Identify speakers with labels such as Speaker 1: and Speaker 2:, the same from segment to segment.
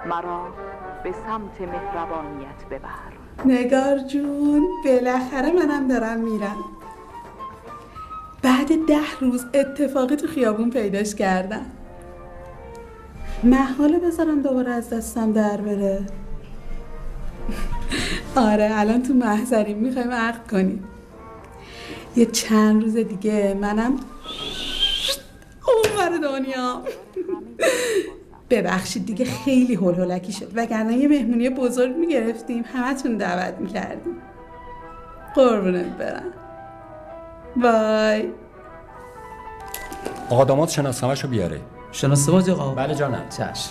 Speaker 1: مرا به سمت مهربانیت ببر.
Speaker 2: نگار جون بالاخره منم دارم میرم. بعد 10 روز اتفاقی تو خیابون پیداش کردم. محاله بذارم دوباره از دستم در بره. آره الان تو محضریم، میخوایم عقد کنیم. یه چند روز دیگه منم اونور دنیا. ببخشید دیگه خیلی هلهلکی شد، وگرنه یه مهمونی بزرگ میگرفتیم همتون دعوت میکردیم. قربونت برم. بای.
Speaker 3: آقا داماد شناسنامه‌شو بیاره.
Speaker 4: شناسنامه آقا؟
Speaker 3: بله جانم.
Speaker 4: چشم.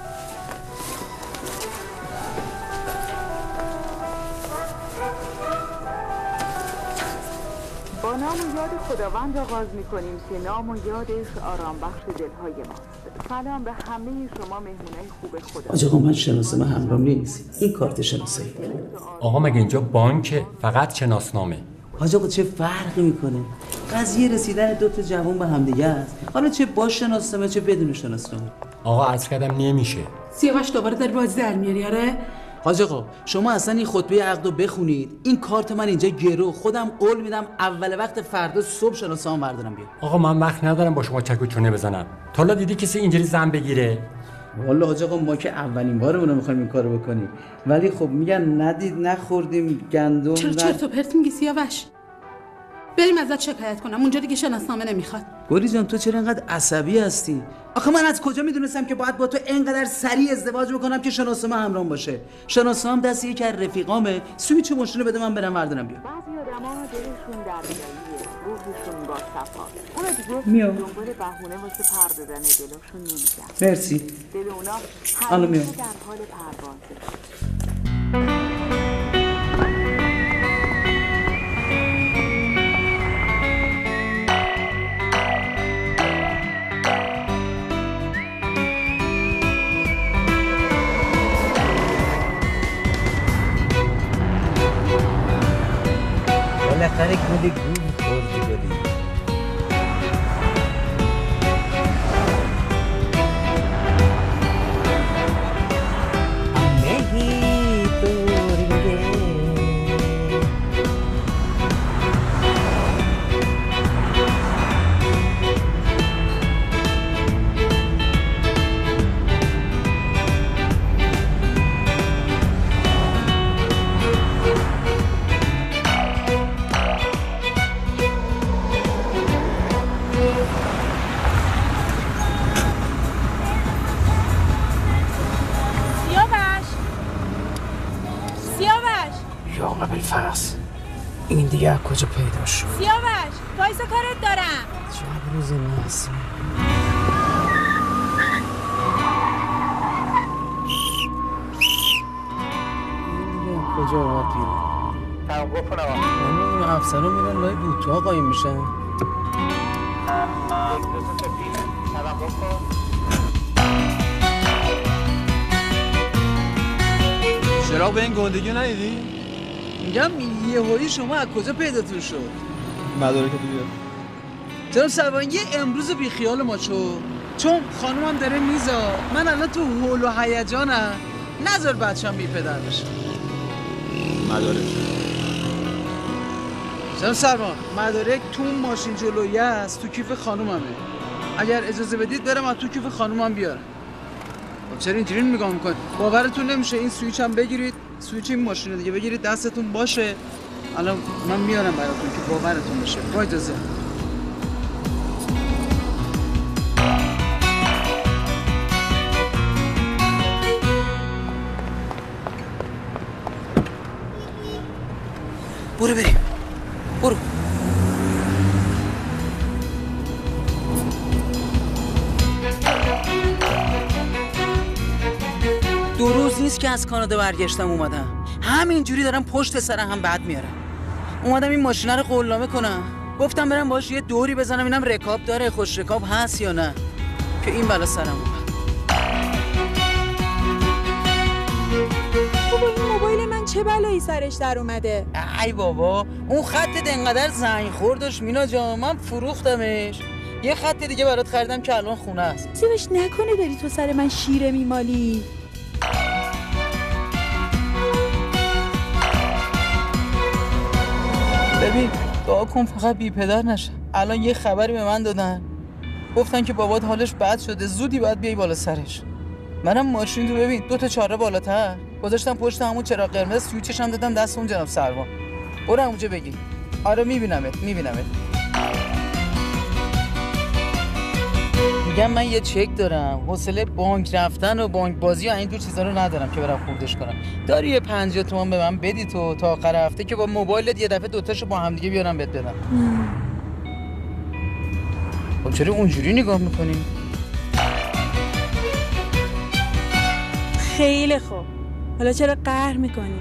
Speaker 1: با نام و یاد خداوند آغاز می‌کنیم که نام و یادش آرام بخش دل‌های ماست. سلام به همه شما مهمونای خوب خدا.
Speaker 4: آقا من شناسنامه همراهم نیست. این کارت شناسایی.
Speaker 3: آقا مگه اینجا بانک فقط شناسنامه؟
Speaker 4: حاج آقا چه فرقی میکنه؟ قضیه رسیدن 2 تا جوان به همدیگه است. حالا چه با شناسنامه چه بدون شناسنامه.
Speaker 3: آقا عرض کردم نمیشه.
Speaker 2: سیاوش دوباره داری بازی در میاری. آره
Speaker 4: حاج آقا شما اصلا این خطبه عقدو بخونید. این کارت من اینجا گرو، خودم قول میدم اول وقت فردا صبح شناسنامه بردارم بیام.
Speaker 3: آقا من وقت ندارم با شما چک و چونه بزنم. تا حالا دیدی کسی اینجوری زن بگیره؟
Speaker 4: والله حاج آقا ما که اولین بارمون میخوایم این کارو بکنیم، ولی خب میگن ندید نخوردیم گندم.
Speaker 2: چرا چرت و پرت میگی سیاوش؟ بریم ازت شکایت کنم، اونجا دیگه شناسنامه نمیخواد.
Speaker 4: گوری جان تو چرا اینقدر عصبی هستی؟ آخه من از کجا میدونستم که باید با تو اینقدر سریع ازدواج بکنم که شناسنامه همراهم باشه؟ شناسنامه دست یکی از رفیقامه، سویچ ماشین بده من برم بردارم بیام.
Speaker 1: بعضی آدما دلشون دریاییه، روحشون با صفا. اونا دیگه
Speaker 4: میام.
Speaker 1: دنبال بهونه واسه پر دادن دلشون نمیگن.
Speaker 4: مرسی.
Speaker 1: دل اونا
Speaker 4: حالا میام.
Speaker 1: همیشه در حال پروازه.
Speaker 4: بالاخره گل خوردی گلی. این دیگه از کجا پیدا شد؟
Speaker 5: سیاوش وایسا کارت دارم.
Speaker 4: چه روز ناسی. این دیگه کجا اومد بیرون؟
Speaker 6: توقف کن آقا.
Speaker 4: این افسرها میرن لای بوتوها قایم میشن.
Speaker 6: توقف کن.
Speaker 7: چرا به این گندگی ندیدی؟
Speaker 4: میگم یهویی شما از کجا پیداتون شد؟
Speaker 7: مدارک تو بیار.
Speaker 4: جناب سروان یه امروز بی خیال ما چون خانومم داره میزا، من الان تو هول و هیجانم، نذار بچه‌م بی پدر بشه.
Speaker 7: مدارک
Speaker 4: جناب سروان مدارک تو اون ماشین جلویی است، تو کیف خانوممه. اگر اجازه بدید برم از تو کیف خانومم بیارم. خب چرا اینجوری نگاه میکنید؟ باورتون نمیشه این سوئیچ هم بگیرید، سوئیچ این ماشین دیگه بگیرید دستتون باشه. الان من میارم براتون که باورتون بشه. با اجازه. برو بریم. برو. دو روز نیست که از کانادا برگشتم اومدم. همینجوری دارم پشت سر هم بعد میارم. اومدم این ماشینه رو قولنامه کنم. گفتم برم باهاش یه دوری بزنم اینم رکاب داره، خوش رکاب هست یا نه. که این بلا سرم اومد.
Speaker 5: بابا این موبایل من چه بلایی سرش در اومده؟
Speaker 4: ای بابا اون خطت انقدر زنگ خوردش مینا جان، من فروختمش. یه خط دیگه برات خریدم که الان خونه است.
Speaker 5: سیبش نکنه داری تو سر من شیره میمالی.
Speaker 4: ببین دعا کن فقط بی پدر نشه. الان یه خبری به من دادن، گفتن که بابات حالش بد شده، زودی باید بیای بالا سرش. منم ماشین تو ببین 2 تا چهاره بالاتر گذاشتم پشت همون چراغ قرمز، سویچش هم دادم دست اون جناب سروان. برو اونجا بگی. آره میبینمت. میگم من یه چک دارم، حوصله بانک رفتن و بانک بازی و این دو چیزا رو ندارم که برم خوردش کنم. داری یه 50 تومان به من بدی تو تا آخر هفته که با موبایلت یه دفعه دوتاشو با هم دیگه بیارم بهت بدم. خب چرا اونجوری نگاه میکنی؟
Speaker 5: خیلی خوب. حالا چرا قهر میکنی؟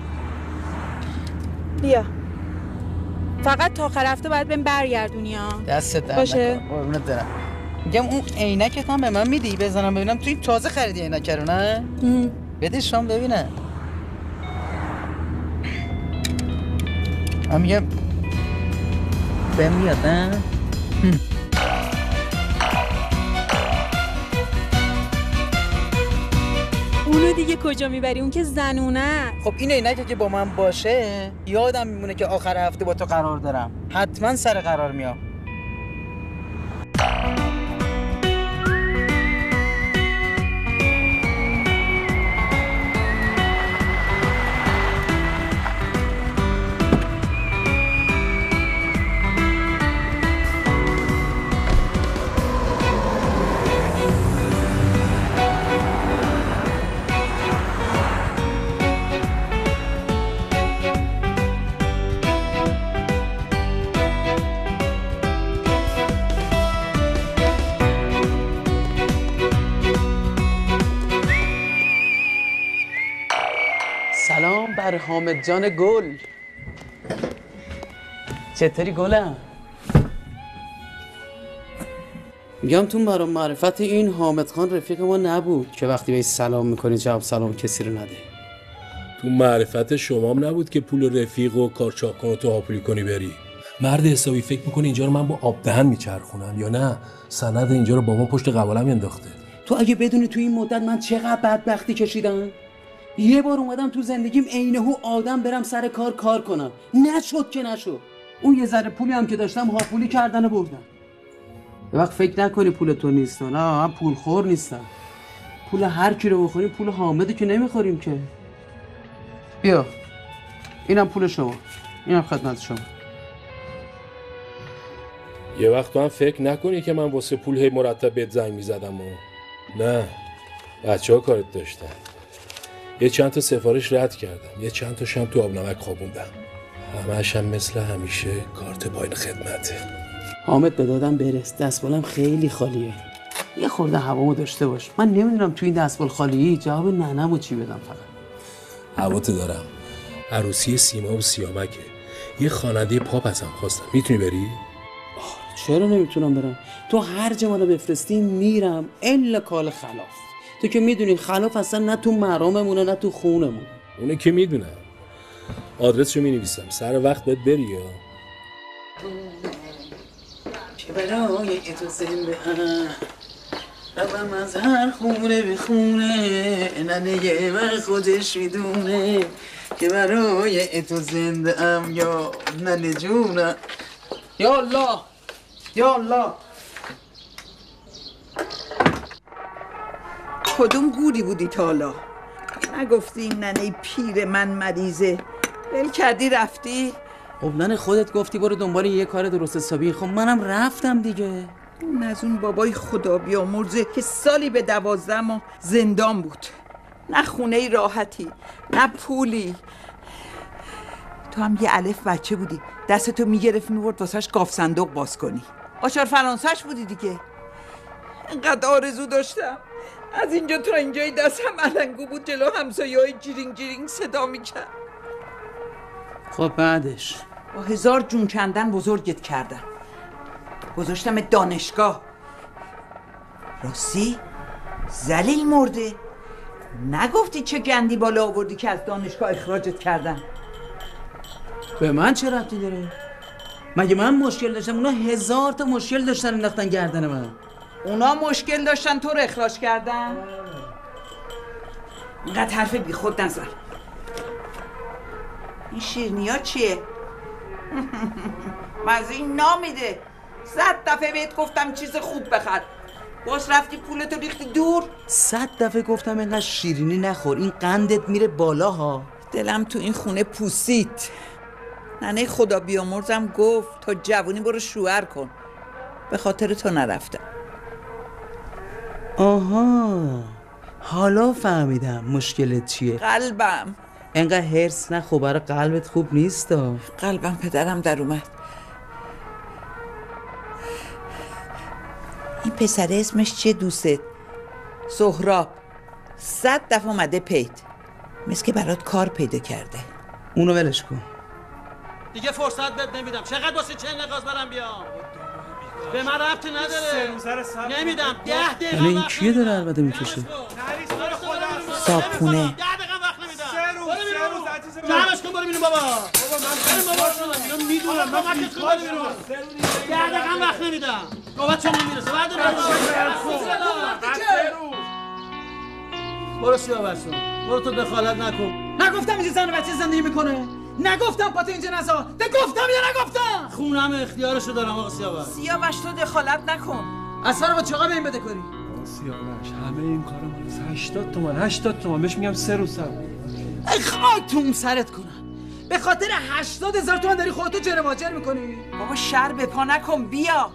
Speaker 5: بیا. فقط تا آخر هفته باید بهم برگردونی ها.
Speaker 4: دستت در
Speaker 5: باشه.
Speaker 4: نکن. قربونت برم. میگم اون عینکت هم به من میدی بزنم ببینم تو این تازه خریدی عینک رو نه؟ بده شام ببینم. من میگم بهم میاد نه؟
Speaker 5: اونو دیگه کجا میبری؟ اون که زنونه.
Speaker 4: خب این عینکه که با من باشه یادم میمونه که آخر هفته با تو قرار دارم. حتما سر قرار میام. سلام بر حامد جان گل. چطوری گلم؟ میگم تو برام معرفت این حامد خان رفیق ما نبود که وقتی بهش سلام میکنی جواب سلام کسی رو نده.
Speaker 8: تو معرفت شمام نبود که پول رفیق و کارچاق کن و تو هاپولی کنی بری. مرد حسابی فکر میکنی اینجا رو من با آب دهن میچرخونم یا نه سند اینجا رو با ما پشت قوالم انداخته.
Speaker 4: تو اگه بدونی تو این مدت من چقدر بدبختی کشیدم. یه بار اومدم تو زندگیم عینه‌هو آدم برم سر کار کنم، نشد که نشد. اون یه ذره پولی هم که داشتم هاپولی کردن و بردم. یه وقت فکر نکنی پول تو نیست. نه من پول خور نیستم. پول هر کی رو بخوریم پول حامده که نمیخوریم که. بیا اینم پول شما، اینم خدمت شما.
Speaker 8: یه وقت تو هم فکر نکنی که من واسه پول هی مرتب بهت زنگ میزدم و نه بچه‌ها کارت داشتن. یه چند تا سفارش رد کردم، یه چند تاشم تو آب نمک خوابوندم. همه‌ش هم مثل همیشه کارت پایین خدمته.
Speaker 4: حامد به دادم برس، دستمالم خیلی خالیه. یه خورده هوامو داشته باش. من نمیدونم تو این دستمال خالی جواب ننه‌مو چی بدم. فقط
Speaker 8: هواتو دارم. عروسی سیما و سیامکه. یه خواننده پاپ ازم خواستم. میتونی بری؟
Speaker 4: چرا نمیتونم برم؟ تو هر جا منو بفرستی میرم الا کال خلاف. تو که میدونی خلاف اصلا نه تو مراممونه نه تو خونمون.
Speaker 8: اونه که میدونم. آدرسشو مینویسم. سر وقت باید بری یا
Speaker 4: که برای تو زنده روم از هر خونه به خونه ننه من خودش میدونه که برای تو زنده ام یا ننه جونم. یا الله یا الله.
Speaker 9: کدوم گوری بودی تا حالا؟ نگفتی این ننه پیر من مریضه ول کردی رفتی؟
Speaker 4: خب ننه خودت گفتی برو دنبال یه کار درست حسابی. خب منم رفتم دیگه.
Speaker 9: اون از اون بابای خدا بیامرزه که سالی به 12 ماه زندان بود. نه خونه راحتی نه پولی. تو هم یه الف بچه بودی دستتو میگرفت میبرد واسهش گاف صندوق باز کنی. آچار فرانسهش بودی دیگه. اینقدر آرزو داشتم از اینجا تا اینجای دستم علنگو بود جلو همسایه‌های جیرینگ جیرینگ صدا میکرد.
Speaker 4: خب بعدش
Speaker 9: با 1000 جون کندن بزرگت کردم. گذاشتم دانشگاه. راستی ذلیل مرده. نگفتی چه گندی بالا آوردی که از دانشگاه اخراجت کردن؟
Speaker 4: به من چه ربطی داره؟ مگه من مشکل داشتم؟ اونا 1000 تا مشکل داشتن انداختن گردن من.
Speaker 9: اونا مشکل داشتن تو رو اخراج کردن؟ اینقدر حرف بی خود نزن. این شیرینی ها چیه؟ مزه این نامیده. 100 دفعه بهت گفتم چیز خوب بخر، باز رفتی پولتو ریختی دور.
Speaker 10: 100 دفعه گفتم اینقدر شیرینی نخور، این قندت میره بالا ها.
Speaker 9: دلم تو این خونه پوسید. ننه خدا بیامرزم گفت تا جوونی برو شوهر کن، به خاطر تو نرفتم.
Speaker 10: آها حالا فهمیدم مشکلت چیه.
Speaker 9: قلبم.
Speaker 10: انقدر هرس نخور، برای قلبت خوب نیست.
Speaker 9: قلبم پدرم در اومد. این پسره اسمش چیه دوست؟ سهراب. 100 دفعه اومده پیت، مثل که برات کار پیدا کرده.
Speaker 10: اونو ولش کن.
Speaker 11: دیگه فرصت بهت نمیدم. چقدر واسه چه نقاز برم بیام؟ به من ربطی نداره. نمیدم. 10 دقیقه.
Speaker 10: الان این کیه داره عربده میکشه؟
Speaker 9: صابخونه.
Speaker 11: 10 دقیقه وقت نمیدم. جمعش کن برو بینیم بابا. بریم بابا شدم. میدونم کمکت کن برو بیرون. 10 دقیقه وقت نمیدم. نوبت شما میرسه. بعد برو سیاوش برو تو دخالت نکن.
Speaker 4: نگفتم اینجا زن و بچه زندگی میکنه؟ نگفتم پاتو اینجا نزا؟ ده گفتم یا نگفتم؟
Speaker 11: خونم اختیارشو دارم آقا سیاوش.
Speaker 9: سیاوش تو دخالت نکن.
Speaker 4: اصلا با چقدر به این بده کاری؟
Speaker 7: سیاوش همه این کارا مال 80 تومن 80 تومن بهش میگم 3 روز صبر.
Speaker 4: ای خاکتون سرت کنن. به خاطر 80,000 تومن داری خودتو جر واجر میکنی؟
Speaker 9: بابا شر به پا نکن. بیا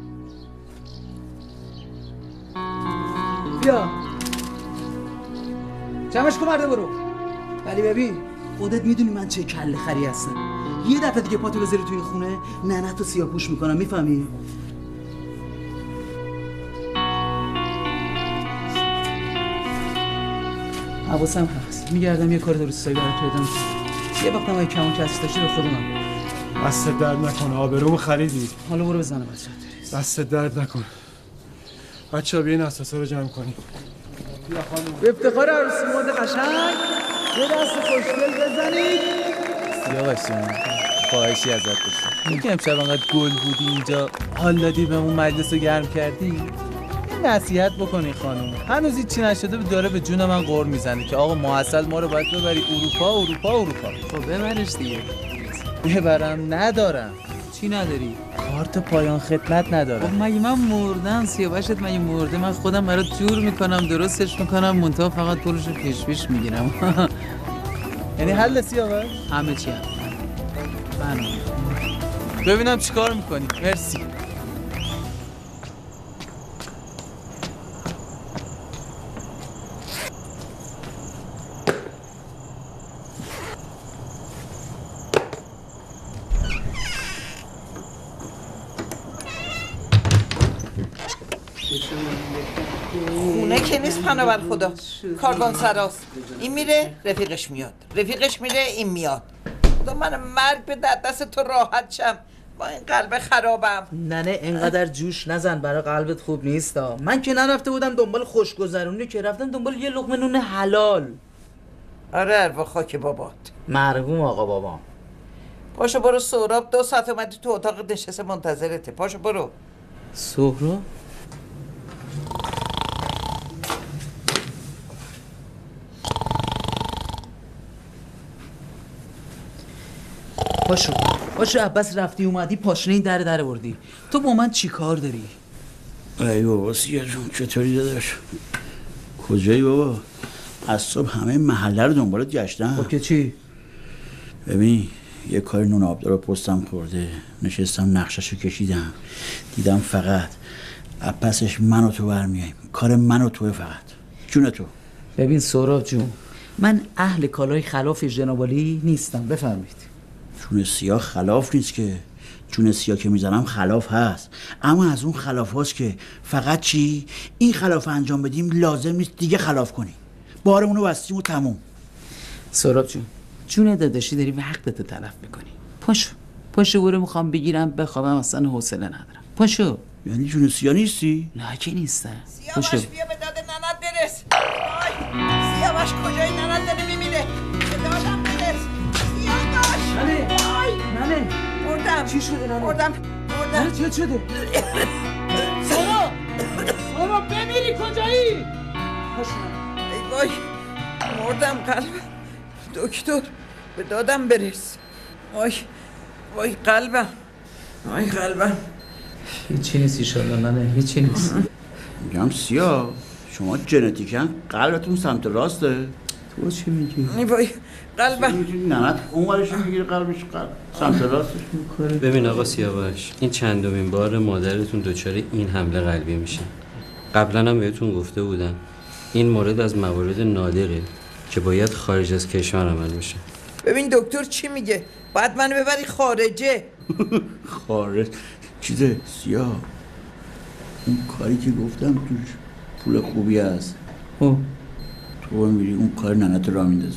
Speaker 4: جمعش کن مرده برو.
Speaker 10: ولی ببین خودت میدونی من چه کله خری هستم. یه دفعه دیگه پاتو بذاری تو این خونه نه تو سیاه‌پوش میکنم، میفهمی؟ حواسم هست، میگردم یه کار درستایی برات پیدا میکنم. یه وقتم اگه کمون کسی داشتی به خودم.
Speaker 7: دست درد نکنه، آبرومو خریدی.
Speaker 10: حالا برو بزنه بچه‌ت.
Speaker 7: دست درد نکن. بچه‌ها بیاین اساسا رو جمع کنیم.
Speaker 4: به افتخار عروسی مود قشنگ یه دست خوشگل بزنید.
Speaker 12: سیاوش جان خواهشی ازت داشتم. اینکه امشب انقدر گل بودی اینجا حال دادی به اون مجلس رو گرم کردی، یه نصیحت بکنی خانم. هنوز هیچی نشده داره به جون من غر میزنه که آقا ماحصل ما رو باید ببری اروپا. خب ببرش دیگه. ببرم ندارم. چی نداری؟ کارت پایان خدمت ندارم. خب مگه من مردم؟ سیاوشت مگه مرده؟ من خودم برات جور میکنم، درستش میکنم، منتها فقط پولشو پیش میگیرم. یعنی حل سیاوش؟ همه چی هم. ببینم چیکار میکنی. مرسی.
Speaker 9: خونه که نیست پناه بر خدا، کاروان سراست. این میره رفیقش میاد، رفیقش میره این میاد. خدا من مرگ به دست تو راحت شم با این قلب خرابم.
Speaker 10: نه اینقدر جوش نزن، برای قلبت خوب نیست. من که نرفته بودم دنبال خوشگذرونی، که رفتم دنبال یه لقمه نون حلال.
Speaker 9: آره اروا خاک بابات.
Speaker 10: مرحوم آقا بابام.
Speaker 9: پاشو برو سهراب 2 ساعت اومدی تو اتاق نشسته منتظرته. پاشو برو.
Speaker 10: سهراب؟ پاشو عباس رفتی اومدی پاشنه این در بردی. تو با من چی کار داری؟
Speaker 13: ای بابا سیاه جون چطوری داداش؟ کجایی بابا؟ از صبح همه محله رو دنبالت گشتم.
Speaker 10: خب که چی؟
Speaker 13: ببین یه کار نون آبدار پستم خورده، نشستم نقششو کشیدم، دیدم فقط پسش من و تو برمیاییم. کار من و توه فقط. جون تو.
Speaker 10: ببین سهراب جون، من اهل کالای خلاف جنابالی نیستم، بفرمایید.
Speaker 13: جون سیاه خلاف نیست که، جون سیاه که میزنم خلاف هست، اما از اون خلاف هست که فقط چی؟ این خلاف انجام بدیم لازم نیست دیگه خلاف کنیم، بارمونو بستیم و تموم.
Speaker 10: سهراب جون داداشی داری وقتتو تلف میکنی. پاشو برو، میخوام بگیرم بخوابم، اصلا حوصله ندارم. پاشو.
Speaker 13: یعنی جون سیاه نیستی؟
Speaker 10: نه که نیستم.
Speaker 9: سیاوش بیا به داد ننت برس. سیاوش کجایی؟ ننت داره میمیره، به دادم برس. سیاوش
Speaker 10: ننه
Speaker 9: مردم.
Speaker 10: چی شده ننه؟
Speaker 9: مردم.
Speaker 10: چی شده؟
Speaker 4: سهراب بمیری کجایی؟
Speaker 9: ای وای مردم. قلب دکتر به دادم برس. وای وای قلبم وای قلبم.
Speaker 10: هیچی نیست ایشالله ننه، هیچی نیست.
Speaker 13: میگم سیاه شما ژنتیکاً قلبتون سمت راسته.
Speaker 10: تو چی میگی؟
Speaker 9: وای قلبم.
Speaker 13: ننت اون ورش میگیره قلبش سمت راستش میکنه.
Speaker 14: ببین آقا سیاوش، این چندمین بار مادرتون دچار این حمله قلبی میشه. قبلا هم بهتون گفته بودم این مورد از موارد نادره که باید خارج از کشور عمل میشه.
Speaker 9: ببین دکتر چی میگه؟ باید منو ببری خارجه.
Speaker 13: خارج چیزه سیاه، اون کاری که گفتم توش پول خوبی هست. تو میری اون کار ننت را میندازه.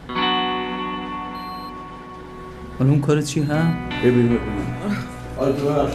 Speaker 10: حالا اون کار چی هم؟
Speaker 13: ببین آره تو بخش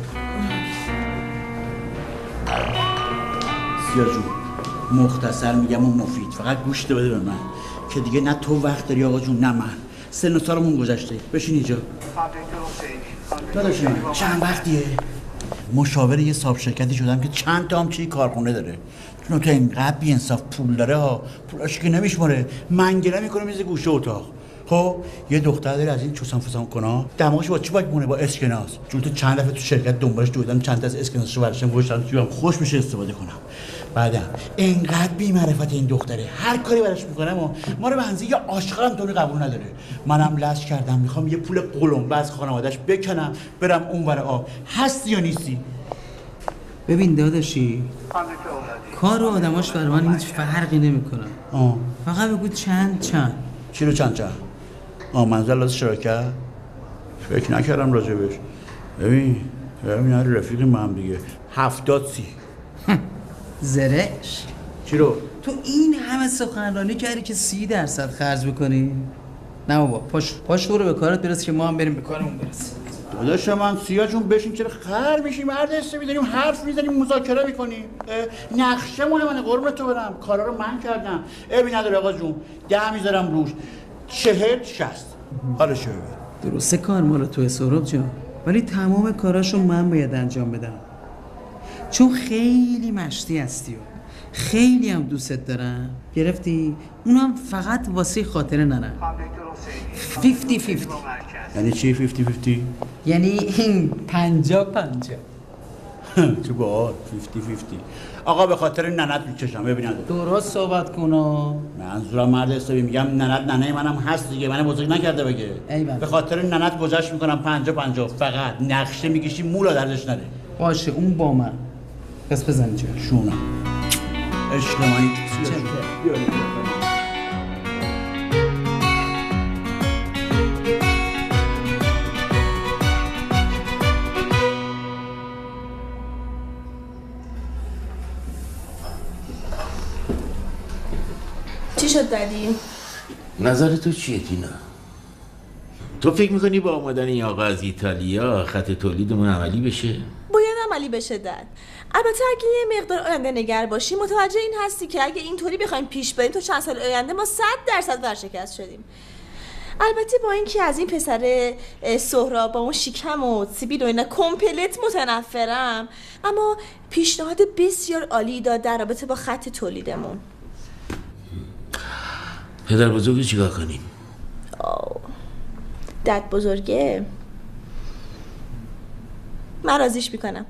Speaker 13: سیاه جون مختصر میگم و مفید، فقط گوش بده به من که دیگه نه تو وقت داری آقا جون نه من. سن و سالمون گذشته. بشین اینجا. داداش من چند وقتیه مشاور یه صاحب شرکتی شدم که چند تا هم چی کارخونه داره. چون تو اینقدر بی انصاف پول داره ها، پولاش که نمیشماره، منگله میکنه میز گوشه اتاق. خب یه دختر داره از این چوسان فسان کنه، دماغش با چی باید مونه؟ با اسکناس. چون تو چند دفعه تو شرکت دنبالش دویدم، چند تا از اسکناسشو برداشتم گذاشتم تو جیبم، خوش میشه استفاده کنم. بعدم اینقدر بی معرفت این دختره، هر کاری براش میکنم و ما رو به اندازه یه آشغالم طوری قبول نداره. منم لش کردم میخوام یه پول قلمبه از خانواده‌اش بکنم برم اونور آب. هستی یا نیستی؟
Speaker 10: ببین داداشی کار و آدماش برای من هیچ فرقی نمیکنه. فقط بگو چند.
Speaker 13: چی رو چند؟ منظر لازم شراکت؟ فکر نکردم راجبش. ببین رفیق من دیگه 70-30.
Speaker 10: زرش
Speaker 13: چی رو؟
Speaker 10: تو این همه سخنرانی کردی که 30% خرج بکنی؟ نه بابا پاش برو به کارت برس که ما هم بریم به کارمون برسیم.
Speaker 13: داداش من سیاه جون بشین چرا خر میشی؟ مرد استوی داریم حرف میزنیم مذاکره میکنیم. نقشه مهمه قربونت تو برم، کارا رو من کردم. ببین نداره آقا جون 10 میذارم روش 40-60. حالا شو
Speaker 10: درسته کار ما رو تو سهراب جان، ولی تمام کاراشو من باید انجام بدم چون خیلی مشتی هستی و خیلی هم دوستت دارم. گرفتی؟ اونم فقط واسه خاطر ننه. 50-50.
Speaker 13: یعنی چی 50-50؟
Speaker 10: یعنی این 50-50.
Speaker 13: تو باید 50-50. آقا به خاطر ننت میکشم. ببین
Speaker 10: درست صحبت کنا.
Speaker 13: منظورم مرد حسابی میگم ننه منم هست دیگه، من بزرگ نکرده بگه. به خاطر ننت گذشت میکنم 50-50. فقط نقشه میکشی مولا دردش نره.
Speaker 10: باشه اون با من. پس بزن چه
Speaker 13: شونم عشق من.
Speaker 15: چی شد دادی؟
Speaker 16: نظر تو چیه تینا؟ تو فکر میکنی با آمدن این آقا از ایتالیا خط تولیدمون عملی بشه؟
Speaker 15: باید عملی بشه داد. البته اگه یه مقدار آینده نگر باشی متوجه این هستی که اگه اینطوری بخوایم پیش بریم تو چند سال آینده ما 100% ورشکست شدیم. البته با اینکه از این پسر سهراب با اون شیکم و سیبیل و اینا کمپلت متنفرم، اما پیشنهاد بسیار عالی داد در رابطه با خط تولیدمون.
Speaker 16: پدر بزرگی چیکار کنیم؟
Speaker 15: دد بزرگه من راضیش میکنم.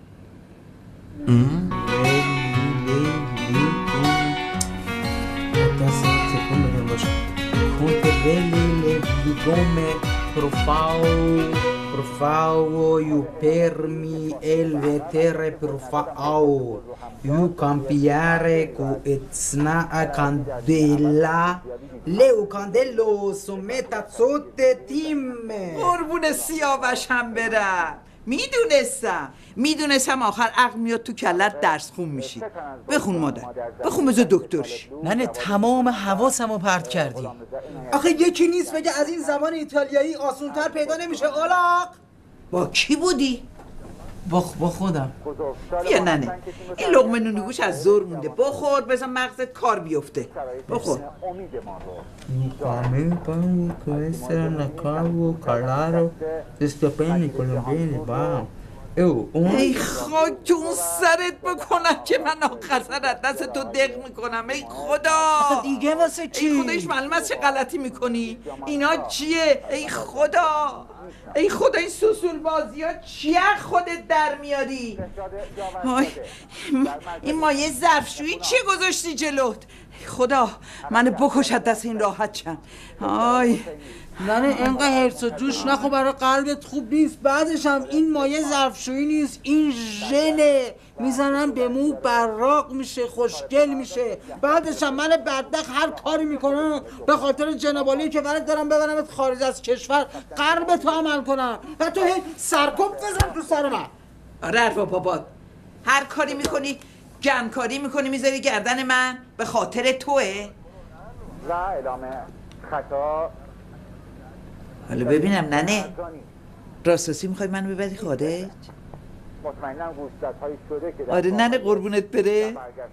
Speaker 17: Por favor, you permi el vetere per favor. You cambiare con etna a candela. Leo candello someta sotte timme.
Speaker 9: قربون سیاوشم برم. میدونستم آخر عقل میاد تو کلت درس خون میشی. بخون مادر، بخون بذار دکتر شی.
Speaker 10: ننه تمام حواسمو پرت کردی.
Speaker 17: آخه یکی نیست بگه از این زبان ایتالیایی آسونتر پیدا نمیشه. آلاق
Speaker 9: با کی بودی؟
Speaker 10: با خودم.
Speaker 9: بیا ننه این لقمه نونگوش از زور مونده، بخور بذار مغزت کار بیفته. بخور. ای خاک تو اون سرت بکنم که من آخر از دست تو دق میکنم. ای خدا
Speaker 17: دیگه واسه چی؟
Speaker 9: ای خودش معلوم است چه غلطی میکنی. اینا چیه؟ ای خدا ای خدا این سوسول بازی ها چیه خودت در میاری؟ این مایه ظرفشویی چیه گذاشتی جلوت؟ خدا منو بکش از دست این راحت شم. آی
Speaker 17: ننه اینقدر هرس و جوش نخو، برای قلبت خوب نیست. بعدش هم این مایه ظرفشویی نیست، این ژله. میزنم به مو براق میشه، خوشگل میشه. بعدش هم من بدبخت هر کاری میکنم به خاطر جنابالی که برات دارم ببرمت خارج از کشور قلب تو عمل کنم و تو هی سرکوب بزن تو سر من.
Speaker 9: آره عرفا بابات هر کاری میکنی گندکاری میکنی میذاری گردن من به خاطر توه.
Speaker 6: و ادامه خطا.
Speaker 9: حالا ببینم ننه راستاسی میخوای منو ببری خارج؟
Speaker 6: مطمئنم گوشت‌های شده که
Speaker 9: آره ننه قربونت بره.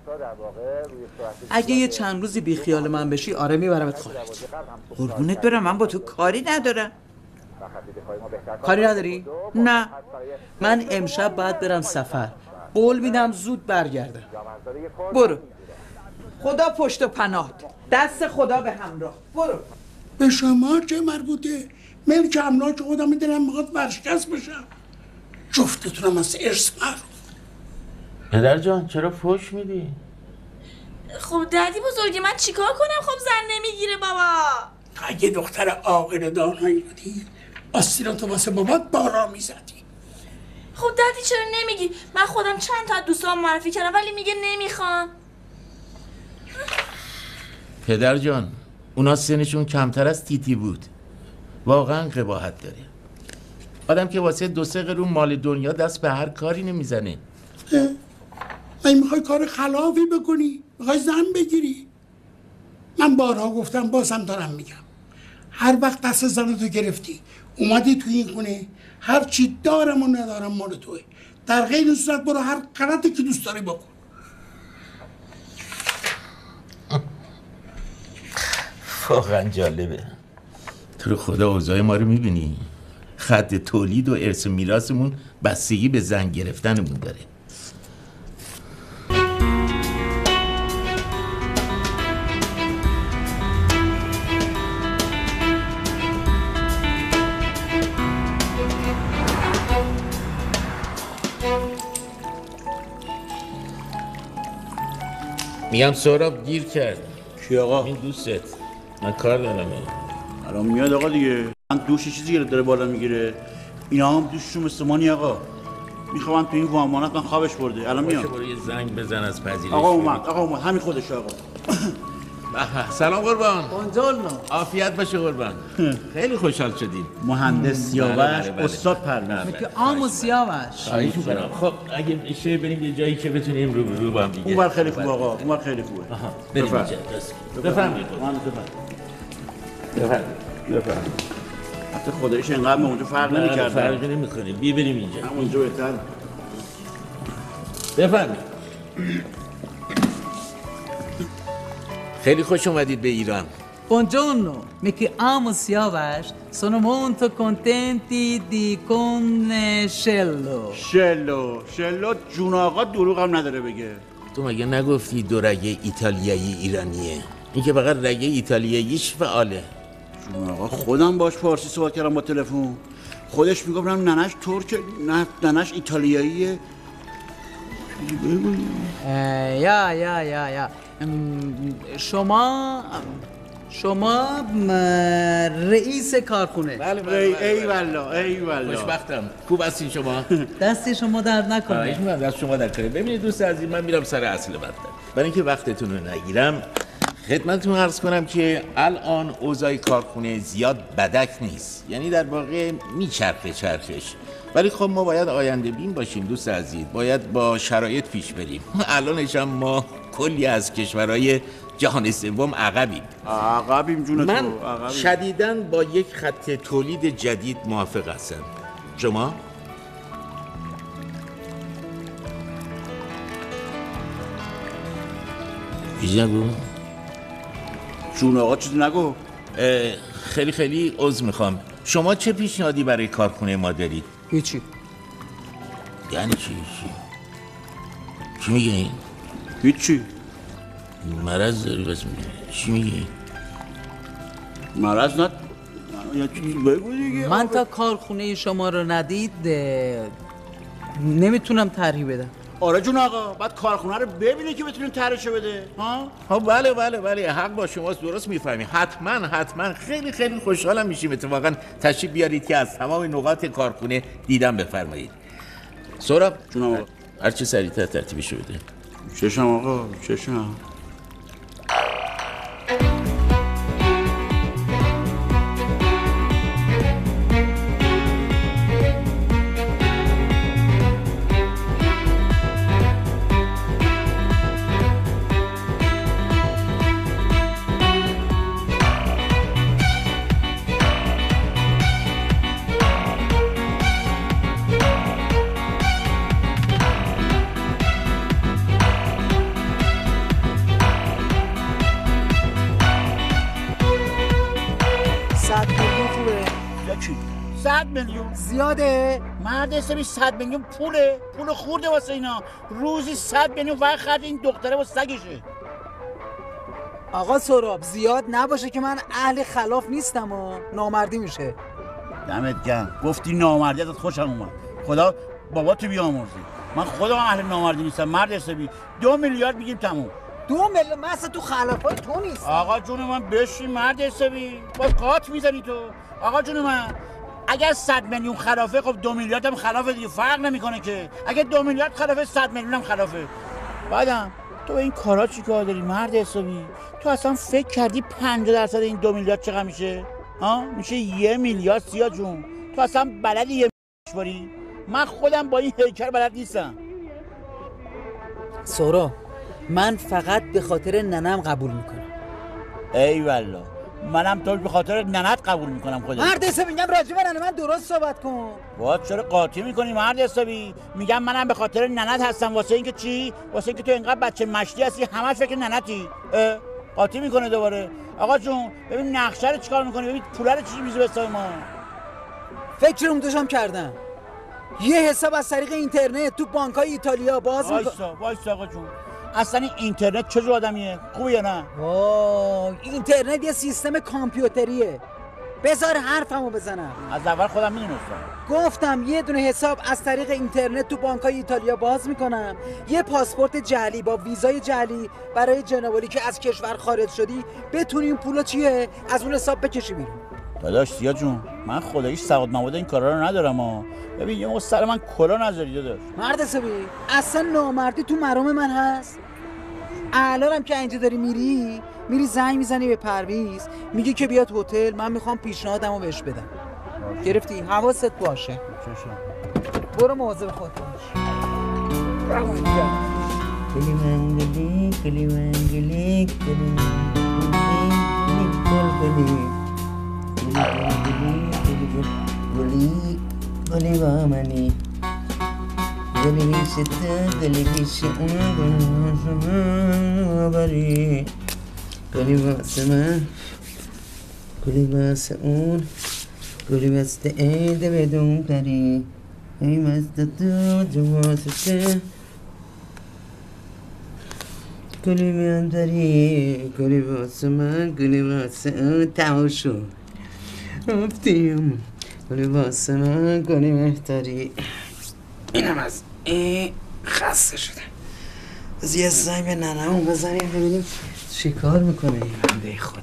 Speaker 10: اگه یه چند روزی بی خیال من بشی آره میبرمت خارج.
Speaker 9: قربونت برم من با تو کاری ندارم.
Speaker 10: کاری نداری؟
Speaker 9: نه.
Speaker 10: من امشب باید برم سفر، قول میدم زود برگردم.
Speaker 9: برو خدا پشت و پناهت، دست خدا به همراه. برو.
Speaker 18: به شما چه مربوطه؟ ملک املاک خودم میدونم میخواد ورشکست بشم. جفتتونم از ارث محروم.
Speaker 16: پدر جان چرا فوش میدی؟
Speaker 15: خب دردی بزرگی من چیکار کنم؟ خب زن نمیگیره بابا.
Speaker 18: اگه دختر عاقل دانایی بودی آستیناتو واسه بابات بالا میزدی.
Speaker 15: خب دردی چرا نمیگی؟ من خودم چند تا دوستان معرفی کردم ولی میگه نمیخوام.
Speaker 16: پدر جان اونا سنشون کمتر از تیتی بود. واقعا قباحت داره. آدم که واسه 2-3 قرون مال دنیا دست به هر کاری نمیزنه.
Speaker 18: من میخوای کار خلافی بکنی؟ میخوای زن بگیری؟ من بارها گفتم بازم دارم میگم هر وقت دست زنتو گرفتی اومدی تو این خونه هر چی دارم و ندارم مال توه. در غیر صورت برو هر غلطی که دوست داری بکن.
Speaker 16: واقعا جالبه. تو رو خدا اوضاع ما رو میبینی؟ خط تولید و ارث میراثمون بستگی به زن گرفتنمون داره. میگم سهراب گیر کرد.
Speaker 13: کی آقا؟
Speaker 16: این دوستت. من کار دارم.
Speaker 13: الان میاد آقا دیگه. من دوش چیزی گره داره بالا میگیره. اینا هم دوششون مثل مانی آقا. میخوام تو این وامانت من خوابش برده. الان میاد.
Speaker 16: برو یه زنگ بزن از پذیرش.
Speaker 13: آقا اومد همین خودش آقا.
Speaker 16: سلام قربان.
Speaker 17: بونجورنو.
Speaker 16: عافیت باشه قربان. خیلی خوشحال شدیم.
Speaker 13: مهندس سیاوش استاد پرویز.
Speaker 17: که آمو سیاوش.
Speaker 16: خواهش می‌کنم. خب اگه میشه بریم یه جایی که بتونیم رو با هم دیگه.
Speaker 13: اونور خیلی خوبه آقا. اونور خیلی خوبه.
Speaker 16: بریم اینجا. بفرمایید. بفرمایید.
Speaker 13: حتی خدایش انقدر به اونجا فرق نمی‌کرد.
Speaker 16: فرق نمی‌کنه. بیا بریم اینجا.
Speaker 13: اونجا بهتر.
Speaker 16: بفرمایید. خیلی خوش اومدید به ایران.
Speaker 12: Buongiorno, mi chiamo Siavash, sono molto contenti di conoscerlo.
Speaker 13: شلو جون آقا دروغ هم نداره بگه.
Speaker 16: تو مگه نگفتی دو رگه ایتالیایی ایرانیه؟ این که فقط رگه ایتالیاییش فعاله.
Speaker 13: جون آقا خودم باش فارسی صحبت کردم با تلفن. خودش میگفت ننش ترک، ننش ایتالیاییه.
Speaker 12: یا شما رئیس کارخونه.
Speaker 16: بله
Speaker 13: ای والله
Speaker 16: خوشبختم. خوب هستین شما؟
Speaker 12: دستی شما درد نکنه.
Speaker 16: دست شما در کنه. ببینید دوست عزیز من میرم سر اصل مطلب. برای اینکه وقتتون رو نگیرم خدمتتون عرض کنم که الان اوضاع کارخونه زیاد بدک نیست. یعنی در واقع میچرخه چرخش. ولی خب ما باید آینده بین باشیم دوست عزیز. باید با شرایط پیش بریم. الانش هم ما کلی از کشورهای جهان سوم عقبیم
Speaker 13: جون تو.
Speaker 16: من شدیداً با یک خط تولید جدید موافق هستم. شما؟ چیزی نگو؟
Speaker 13: جون آقا چیزی نگو.
Speaker 16: خیلی عذر میخوام. شما چه پیشنهادی برای کارخونه ما دارید؟
Speaker 12: هیچی.
Speaker 16: یعنی چی؟ چی میگه این؟
Speaker 13: هیچی.
Speaker 16: مرض داری بس میگه. چی میگه؟
Speaker 13: مرض یا چیزی بگو دیگه.
Speaker 10: من تا کارخونه شما رو ندید نمیتونم طرحی بدم.
Speaker 13: آره جون آقا، بعد کارخونه رو ببینه که بتونین طرحشو بده.
Speaker 16: ها بله حق با شماست، درست میفهمی. حتما خیلی خیلی خوشحالم میشیم اتفاقا تشریف بیارید که از تمام نقاط کارخونه دیدن بفرمایید. سهراب
Speaker 13: جون آقا،
Speaker 16: هر چه سریعتر ترتیبشو بده.
Speaker 13: چشم آقا، چشم.
Speaker 17: زیاده؟
Speaker 13: مرد حسابی 100 میلیون پول خورده واسه اینا. روزی 100 میلیون فقط خرج این دختره و سگشه.
Speaker 17: آقا سهراب زیاد نباشه که من اهل خلاف نیستم و نامردی میشه.
Speaker 13: دمت گرم، گفتی نامردی ازت خوشم اومد. خدا بابا تو بیامرزی. من خودم اهل نامردی نیستم مرد حسابی. 2 میلیارد میگیم تموم.
Speaker 17: 2 میلیارد؟ من اصلا تو خلافای تو نیستم.
Speaker 13: آقا جون من بشین مرد حسابی. با قات میزنی تو. آقا جون من اگر 100 میلیون خلافه، خب 2 میلیارد هم خلافه دیگه، فرق نمیکنه که. اگر 2 میلیارد خلافه، 100 میلیون هم خلافه. بعدم تو این کارا چیکار داری مرد حسابی؟ تو اصلا فکر کردی 50% این 2 میلیارد چقدر میشه؟ میشه 1 میلیارد. سیا جون تو اصلا بلدی 1 میلیارد؟ من خودم با این هیکل بلد نیستم.
Speaker 10: سورا من فقط به خاطر ننم قبول میکنم.
Speaker 13: ای والله منم تو به خاطر ننت قبول میکنم. خودم
Speaker 17: مرد حسابی میگم راجع به ننه من درست صحبت کن.
Speaker 13: وات چرا قاطی میکنی مرد حسابی؟ میگم منم به خاطر ننت هستم. واسه اینکه چی؟ واسه اینکه تو اینقدر بچه مشتی هستی همش فکر ننتی. قاطی میکنه دوباره. آقا جون ببین نقشه رو چیکار میکنی؟ ببین پولا رو چی میزه به حساب ما.
Speaker 17: فکر رو داشتم کردم. یه حساب از طریق اینترنت تو بانک‌های ایتالیا باز
Speaker 13: وایسا آقا جون. اصلا این اینترنت چه جور آدمیه؟ خوبه یا نه؟
Speaker 17: اینترنت یه سیستم کامپیوتریه. بذار حرفمو بزنم.
Speaker 13: از اول خودم میدونستم.
Speaker 17: گفتم یه دونه حساب از طریق اینترنت تو بانک‌های ایتالیا باز میکنم. یه پاسپورت جعلی با ویزای جعلی برای جنابالی که از کشور خارج شدی بتونی این پولا چیه از اون حساب بکشی بیرون.
Speaker 13: داداش سیا جون من خداییش سواد مواد این کارا رو ندارم. ببین یه سر من کلا نذاری داداش.
Speaker 17: مرد حسابی اصلا نامردی تو مرام من هست. الانم که اینجا داری میری زنگ میزنی به پرویز میگی که بیاد هتل، من میخوام پیشنهادمو بهش بدم. گرفتی؟ حواست باشه. برو مواظب خودت باش.
Speaker 19: گلی با منی گلی بیشت گلی بیش اون بری گلی واسه من گلی واسه اون گلی واسه عید بدون پری ای مست تو جواسته گلی میان داری گلی واسه من گلی واسه اون تمام شد رفتیم گلی واسه من گلی مهتری. اینم از این خسته شدم. از یه زنگ به ننمون بزنیم ببینیم چی کار میکنه این بنده خدا.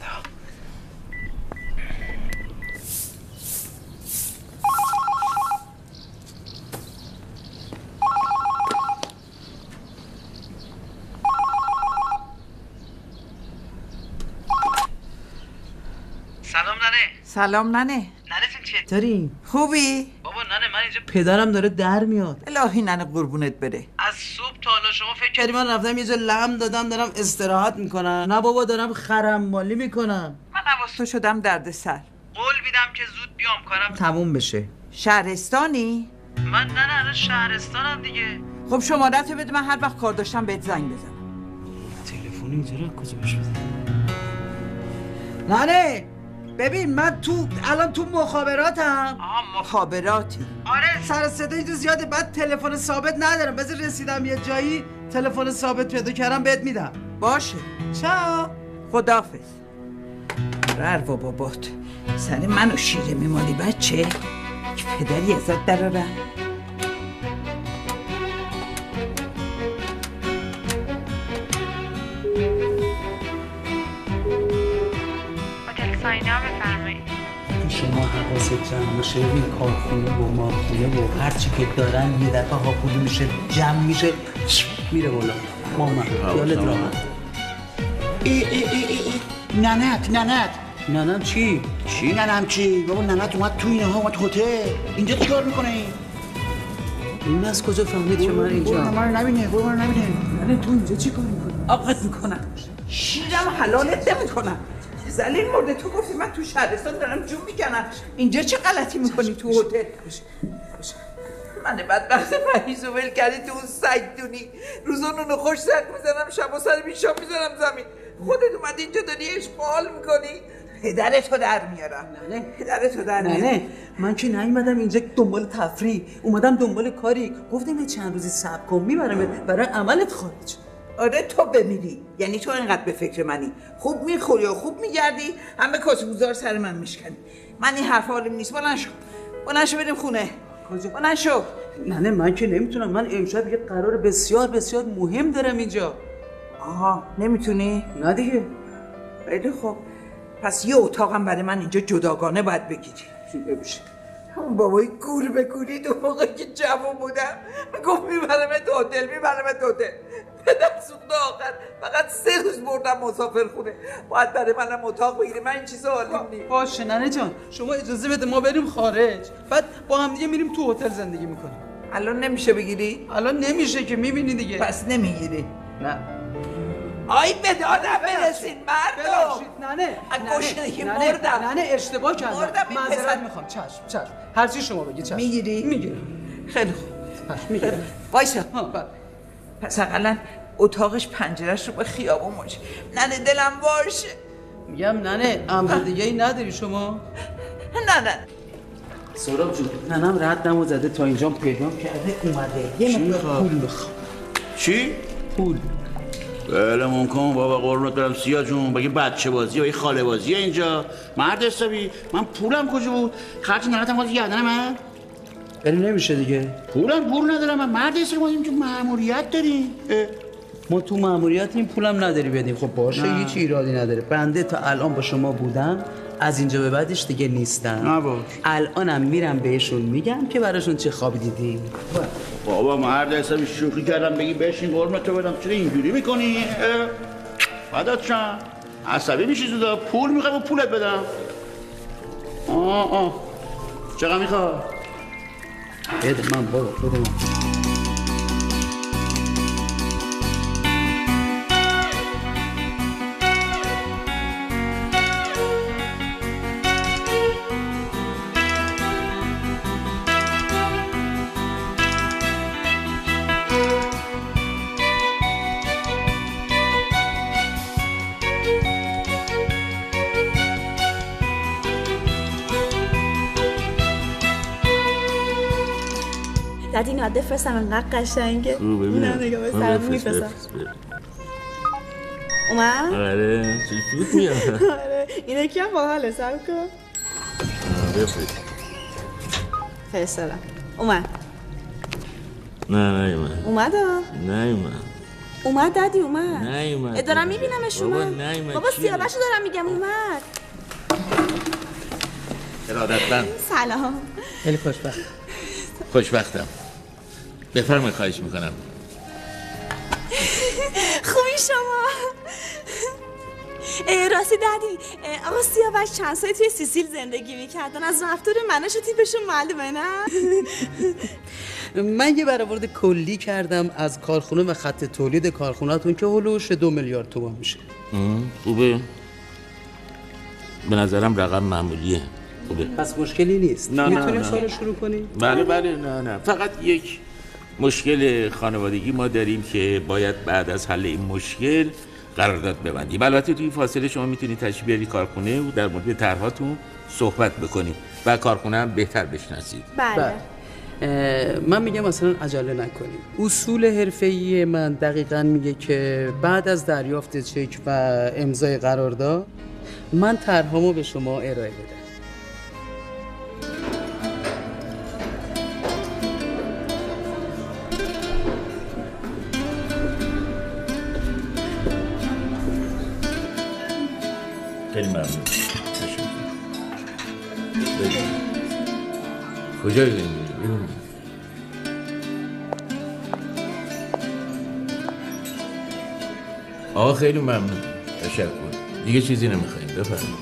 Speaker 9: سلام ننه. سلام ننه.
Speaker 10: ننه چطوری؟
Speaker 9: خوبی؟
Speaker 10: بابا ننه من اینجا پدرم داره در میاد.
Speaker 9: الهی ننه قربونت بره.
Speaker 10: از صبح تا حالا شما فکر کردی من رفتم یه جا لم دادم دارم استراحت میکنم؟ نه بابا دارم خرمالی میکنم.
Speaker 9: من حواستو شدم درد سر.
Speaker 10: قول میدم که زود بیام کارم تموم بشه.
Speaker 9: شهرستانی؟
Speaker 10: من نه الان شهرستانم دیگه.
Speaker 9: خب شماره‌تو بده من هر وقت کار داشتم بهت زنگ بزنم.
Speaker 10: تلفن اینجا رو کجا بهش بزنم؟
Speaker 17: ننه ببین من الان تو مخابراتم.
Speaker 9: مخابراتی؟
Speaker 17: آره سر صدای تو زیاده، بعد تلفن ثابت ندارم. بذار رسیدم یه جایی تلفن ثابت پیدا کردم بهت میدم.
Speaker 9: باشه.
Speaker 17: چاو.
Speaker 9: خداحافظ. رروا بابات سر منو شیره میمالی بچه که پدری ازت درارم.
Speaker 1: ساینا بفرمایید.
Speaker 10: شما حواست جمع باشه، این کارخونه و مارخونه و هرچی که دارن یه دفعه هاپولی میشه، جمع میشه، میره بالا. ماما خیالت راحت. ننت چی؟
Speaker 13: چی ننم چی؟ بابا ننت اومد تو اینها، اومد هتل. اینجا چیکار میکنه
Speaker 10: این از کجا فهمید که من اینجا؟
Speaker 13: برو من نبینه.
Speaker 10: ننه تو اینجا چی کار میکنی؟
Speaker 9: آقت میکنم. شیرم حلالت نمیکنم. زلیل مرده تو گفتی من تو شهرستان دارم جون میکنم، اینجا چه غلطی میکنی تو هتل؟ من بدبخت مریضو ول کردی تو اون سگدونی، روزا نونو خوش سرد میزنم، شبا سر بیشام میزنم زمین، خودت اومدی اینجا داری اشغال میکنی؟ پدرتو در میارم.
Speaker 10: نه
Speaker 9: پدرتو در میارم.
Speaker 10: نه من که نیومدم اینجا دنبال تفریح، اومدم دنبال کاری. گفتم یه چند روزی صبر کن میبرم برای عملت خارج.
Speaker 9: آره تو بمیری، یعنی تو اینقدر به فکر منی، خوب میخوری و خوب میگردی، همه کاسه‌گوزار سر من میشکنی. من این حرف حالیم نیست. بلند شو بریم خونه.
Speaker 10: کجا؟
Speaker 9: بلند شو.
Speaker 10: نه من که نمیتونم. من امشب یه قرار بسیار بسیار مهم دارم اینجا.
Speaker 9: آها نمیتونی؟
Speaker 10: نه دیگه.
Speaker 9: خیلی خوب، پس یه اتاقم برای من اینجا جداگانه باید بگیری.
Speaker 10: ببیشه
Speaker 9: اون بابای گور به گوری تو موقع که جوان بودم میگفت میبرمت هتل. پدر سوخته آخر فقط 3 روز بردم مسافر خونه، باید برای منم اتاق بگیری. من این چیزا حالیم نیست.
Speaker 10: باشه ننه جان شما اجازه بده ما بریم خارج، بعد با هم دیگه میریم تو هتل زندگی میکنیم.
Speaker 9: الان نمیشه بگیری؟
Speaker 10: الان نمیشه که میبینی دیگه.
Speaker 9: پس نمیگیری؟
Speaker 10: نه.
Speaker 9: آی به دادم برسید مردم.
Speaker 10: ننه
Speaker 9: گشنگی مردم.
Speaker 10: ننه اشتباه کردم. معذرت میخوام. چشم هرچی شما بگی. چشم میگیری؟
Speaker 9: خیلی خوب
Speaker 10: میگیرم.
Speaker 9: وایسا. پس اقلا اتاقش پنجرش رو به خیابون باشه. ننه دلم باشه.
Speaker 10: میگم ننه امر دیگه ای نداری شما؟
Speaker 9: نه
Speaker 10: سهراب جون ننم ردمو زده تا اینجا پیغام کرده اومده یه مقدار پول بخوام.
Speaker 13: چی؟
Speaker 10: پول.
Speaker 13: ولمون کن بابا، قربونت برم سیاه جون، بگی بچه بازی و یه خاله بازیه اینجا. مرد حسابی من پولم کجا بود؟ خرج ننتم خواهد گردن من؟
Speaker 10: ولی نمیشه دیگه.
Speaker 13: پول ندارم من. مرد حسابی ما اینجا مأموریت داریم.
Speaker 10: ما تو مأموریت این پولم نداری بدیم. خب باشه هیچ ایرادی نداره. بنده تا الان با شما بودم، از اینجا به بعدش دیگه نیستم.
Speaker 13: نه باش.
Speaker 10: الانم میرم بهشون میگم که براشون چه خوابی دیدیم.
Speaker 13: بابا مرد حسابی شوخی کردم، بگی بشین قربونت بدم، چرا اینجوری میکنی؟ فدات شم. عصبی میشی زودا. پول میخوای و پولت بدم. چقدر میخوای؟
Speaker 10: بده من بابا بده من.
Speaker 15: دادی اینو بفرستم انقدر قشنگه. نه نگاه به سرم میفرستم. اومد؟
Speaker 16: آره چی فوت میاد؟
Speaker 15: آره اینه که هم باحاله. سب کن
Speaker 16: بفرست.
Speaker 15: فرستادم. اومد؟
Speaker 16: نه
Speaker 15: اومد اومد دادی اومد.
Speaker 16: نه
Speaker 15: دارم میبینمش اومد. بابا سیاوشو دارم میگم اومد.
Speaker 16: ارادتمند.
Speaker 15: سلام.
Speaker 10: خیلی
Speaker 16: خوشبختم. بفرمایید خواهش میکنم.
Speaker 15: خوبی شما؟ راستی دادی آقا سیاوش چند سالی توی سیسیل زندگی میکردن، از رفتار منش و تیپشون معلومه نه؟
Speaker 10: من یه برآورد کلی کردم از کارخونه و خط تولید کارخونه‌تون که هلوش 2 میلیارد تومان میشه.
Speaker 16: خوبه؟ به نظرم رقم معمولیه. خوبه.
Speaker 10: پس مشکلی نیست. میتونیم سوال شروع کنیم؟
Speaker 16: بله نه فقط یک مشکل خانوادگی ما داریم که باید بعد از حل این مشکل قرارداد ببندیم. البته توی فاصله شما میتونید تشریف بیاری کارخونه و در مورد طرحاتون صحبت بکنید و کارخونه هم بهتر بشناسید.
Speaker 15: بله.
Speaker 10: من میگم مثلا عجله نکنیم. اصول حرفه‌ای من دقیقاً میگه که بعد از دریافت چک و امضای قرارداد من طرحامو به شما ارائه بدم.
Speaker 16: خیلی ممنون. کجا داریم میریم؟ آقا خیلی ممنون. تشکر. دیگه چیزی نمیخوایم. بفرمایید.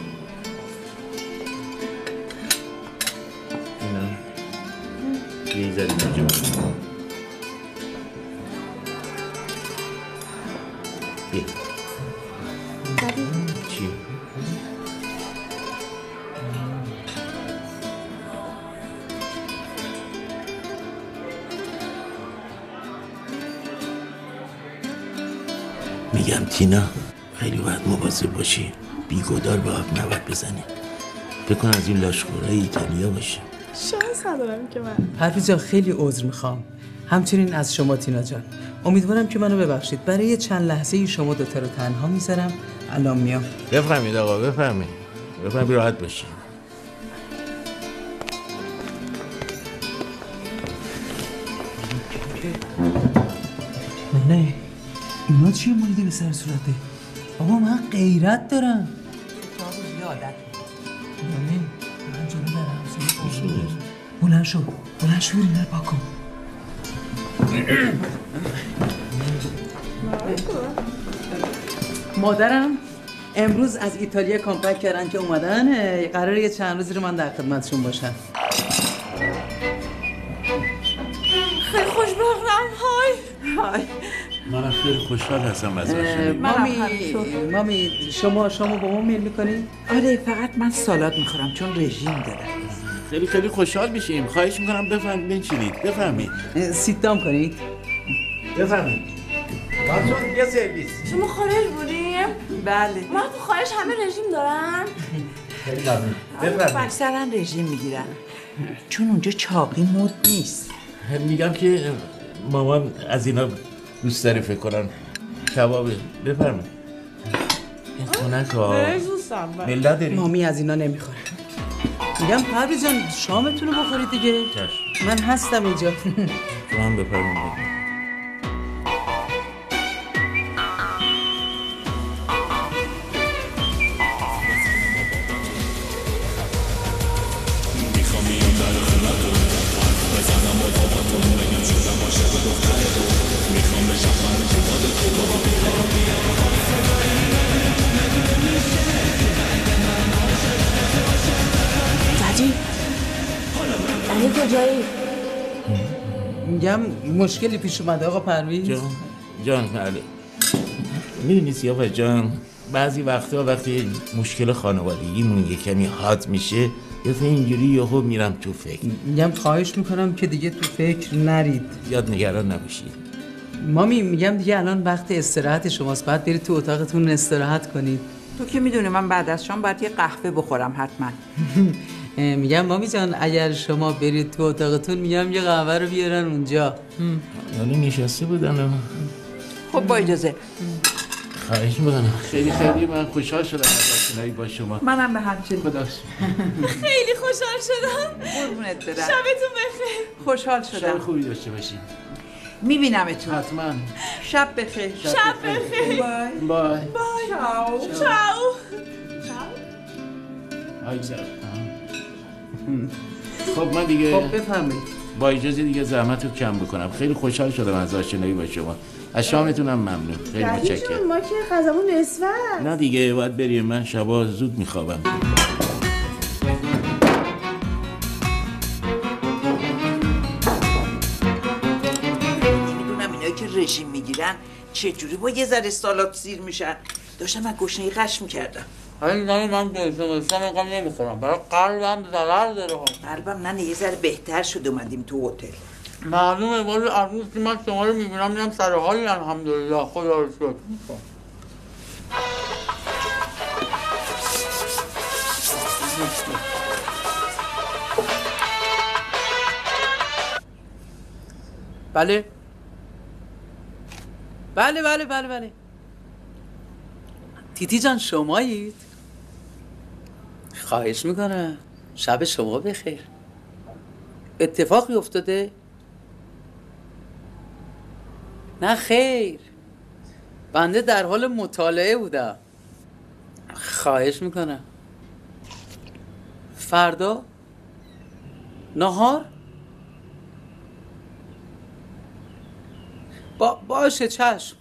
Speaker 16: اینا یه ذره اینجا بیا. چی؟ میگم تینا خیلی باید مواظب باشی، بیگدار به آب نباید بزنی. فکر کن از این لاشخورای ایتالیا باشه.
Speaker 15: شانس ندارم که من.
Speaker 10: پرویز جان خیلی عذر میخوام، همچنین از شما تینا جان. امیدوارم که منو ببخشید. برای چند لحظه شما دوتا رو تنها میذارم. الان میام.
Speaker 16: بفهمید آقا، بفهمید راحت باشی.
Speaker 10: نه اینا چیه مولیده به سر صورته؟ بابا من غیرت دارم. من جلو دارم. بلند شو بریم اینا رو پاک کن. مادرم امروز از ایتالیا کامپک کردن که اومدن، قراره یه چند روزی رو من در خدمتشون باشم.
Speaker 15: خیلی خوشبختم. های
Speaker 16: منم خیلی خوشحال هستم از آشنایی.
Speaker 10: مامی شما با ما میل میکنی؟
Speaker 9: آره فقط من سالاد میخورم چون رژیم دارم.
Speaker 16: خیلی خوشحال میشیم. خواهش میکنم بفرمایید. بفرمایید.
Speaker 10: سیتام کنید.
Speaker 16: بفرمایید. ماتون یه سرویس.
Speaker 15: شما خارج بودیم؟
Speaker 9: بله.
Speaker 15: من تو خارج همه رژیم دارن؟
Speaker 16: خیلی ممنون. بفرمایید.
Speaker 9: اکثرا رژیم میگیرن چون اونجا چاقی مد نیست.
Speaker 16: میگم که مامان از اینا دوست داره فکر کنم کبابه. بفرمایید. این خونک ها ملا داری؟
Speaker 10: مامی از اینا نمیخوره. میگم پرویز جان شامتون رو بخورید دیگه. من هستم اینجا.
Speaker 16: شما هم بفرمایید.
Speaker 15: کجایی؟
Speaker 10: میگم مشکلی پیش اومده آقا پرویز؟
Speaker 16: جان بله. میدونی سیاوش جان بعضی وقتا وقتی مشکل خانوادگیمون یه کمی حاد میشه یا اینجوری یهو میرم تو فکر.
Speaker 10: میگم خواهش میکنم که دیگه تو فکر نرید.
Speaker 16: یاد نگران نباشید.
Speaker 10: مامی میگم دیگه الان وقت استراحت شماست، باید برید تو اتاقتون استراحت کنید.
Speaker 9: تو که میدونی من بعد از شام باید یه قهوه بخورم حتما.
Speaker 10: میگم مامی جان اگر شما برید تو اتاقتون میگم یه قهوه رو بیارن اونجا.
Speaker 16: یعنی نشسته بودن.
Speaker 9: خب با اجازه.
Speaker 16: خواهش میکنم. خیلی من خوشحال شدم از آشنایی با شما.
Speaker 9: منم به همچنین.
Speaker 15: خیلی خوشحال شدم.
Speaker 9: قربونت برم.
Speaker 15: شبتون بخیر.
Speaker 9: خوشحال شدم.
Speaker 16: شب خوبی داشته باشید.
Speaker 9: میبینمتون.
Speaker 16: حتما.
Speaker 9: شب بخیر.
Speaker 15: شب بخیر.
Speaker 16: بای.
Speaker 15: چاو.
Speaker 16: خب من دیگه
Speaker 10: بفهمید
Speaker 16: با اجازه دیگه زحمت رو کم بکنم. خیلی خوشحال شدم از آشنایی با شما. از شامتونم ممنون. خیلی متشکرم.
Speaker 15: ما که غذامون نصفه.
Speaker 16: نه دیگه باید بریم. من شبا زود میخوابم.
Speaker 9: میدونم اینایی که رژیم میگیرن چجوری با یه ذره سالاد سیر میشن. داشتم از گشنگی قش میکردم.
Speaker 12: حالا من دلسوزم اینقدر نمیخورم، برای قلبم ضرر داره.
Speaker 9: قلبم نه یه ذره بهتر شد اومدیم تو هتل.
Speaker 12: معلومه، ولی از روز که من شما رو میبینم میرم سر حالی. الحمدلله خدا رو شکر.
Speaker 9: خب با اجازه.
Speaker 12: میخوام.
Speaker 9: میبینمتون.
Speaker 12: شبتون بخیر.
Speaker 17: دکتر. بله بله بله بله بله. تیتی جان شمایید؟ خواهش میکنم. شب شما بخیر. اتفاقی افتاده؟ نه خیر، بنده در حال مطالعه بودم. خواهش میکنم. فردا نهار؟ باشه چشم.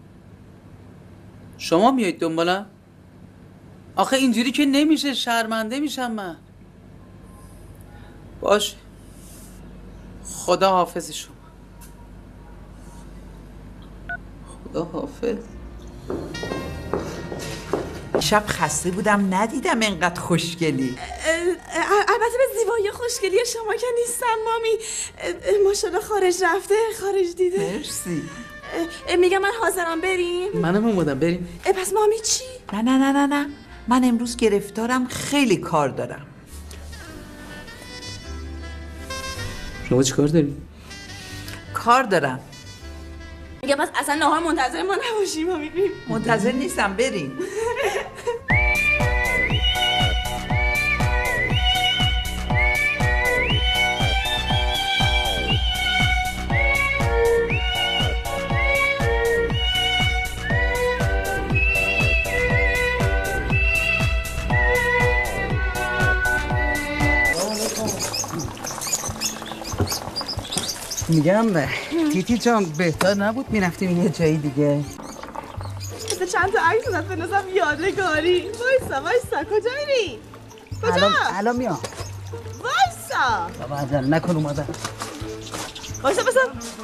Speaker 17: شما میایید دنبالم؟ آخه اینجوری که نمیشه، شرمنده میشم من. باشه، خدا حافظ شما. خدا حافظ.
Speaker 9: شب خسته بودم ندیدم انقدر خوشگلی.
Speaker 15: البته به زیبایی خوشگلی شما که نیستم مامی. ماشاءالله خارج رفته، خارج دیده.
Speaker 9: مرسی.
Speaker 15: میگم من حاضرم بریم.
Speaker 17: منم اومدم بریم.
Speaker 15: پس مامی چی؟
Speaker 9: نه نه نه نه نه، من امروز گرفتارم، خیلی کار دارم.
Speaker 17: شما چی کار داری؟
Speaker 9: کار دارم.
Speaker 15: میگم پس اصلا نهار منتظر ما نباشیم مامی.
Speaker 9: منتظر نیستم، بریم.
Speaker 17: میگم تیتی جان بهتر نبود میرفتیم یه جایی دیگه؟
Speaker 15: مثل چند تا عکس دست بنازم یادگاری. وایسا کجا میری؟ کجا؟
Speaker 17: الان میام.
Speaker 15: وایسا
Speaker 17: بابا عجل نکن، اومدم.
Speaker 15: وایسا بسا.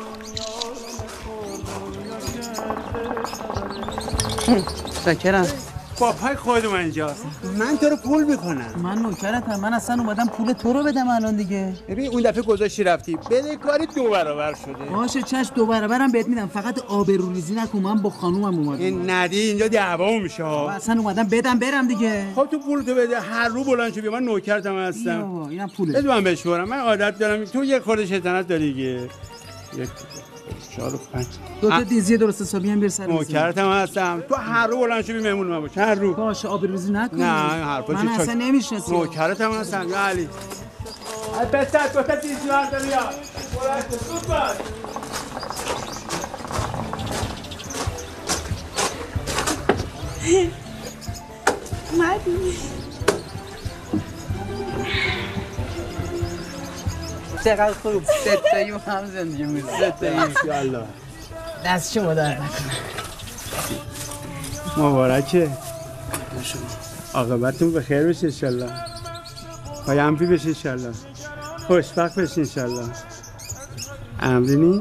Speaker 17: شکرم.
Speaker 11: با پای خود من اینجاست. من تو رو پول میکنم.
Speaker 17: من نوکرتم. من اصلا اومدم پول تو رو بدم الان دیگه.
Speaker 11: ببین اون دفعه گذاشتی رفتی، بده کاری 2 برابر شده.
Speaker 17: باشه چشم، 2 برابرم بهت میدم. فقط آبروریزی نکن، من با خانومم اومدم.
Speaker 11: این ندی اینجا دعوا میشه ها.
Speaker 17: اصلا اومدم بدم برم دیگه.
Speaker 11: خب تو پولتو بده، هر رو بلند شو بیا، من نوکرتم هستم.
Speaker 17: اینم پوله.
Speaker 11: بده من بشورم، من عادت دارم. تو یه خورده شیطنت داری دیگه. 1 4 و 5
Speaker 17: 2 تا دیزی درست حسابی هم بیر سر
Speaker 11: نوکرتم هستم. تو هر رو بلند شو بی مهمون من باش. هر رو
Speaker 17: باشه، آبروریزی نکن.
Speaker 11: نه حرفا
Speaker 17: من اصلا نمیشناسم.
Speaker 11: نوکرتم هستم یا علی. البته 2 تا دیزی بردار بیا. بلند شو زود باش.
Speaker 15: مدی
Speaker 17: چقدر خوب. ستایی و هم زندگی می‌کنیم. ستایی
Speaker 11: انشالله.
Speaker 17: دست شما در نکنه.
Speaker 11: مبارکه. عاقبتتون به خیر بشه انشالله. پای امپی بشه انشالله. خوشبخت بشه انشالله. امرینی؟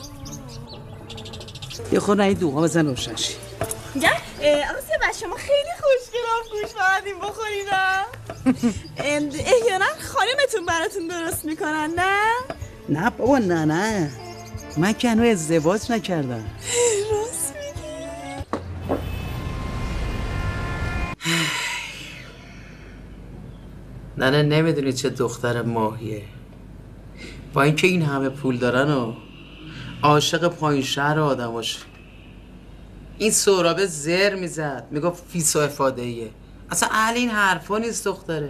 Speaker 17: یه خورده این دوغا بزن روشن شی.
Speaker 15: میگم آقا سبت شما خیلی خوشگل گوش فردیم بخورید. احیانا خانمتون براتون درست میکنن نه؟
Speaker 17: نه بابا نه من که هنوز ازدواج نکردم.
Speaker 15: راست میگی؟
Speaker 17: نه نمیدونی چه دختر ماهیه. با اینکه این همه پول دارن و عاشق پایین شهر آدماش. این سهرابه زر میزد، میگفت فیس و افادهیه. اصلا اهل این حرفا نیست دختره.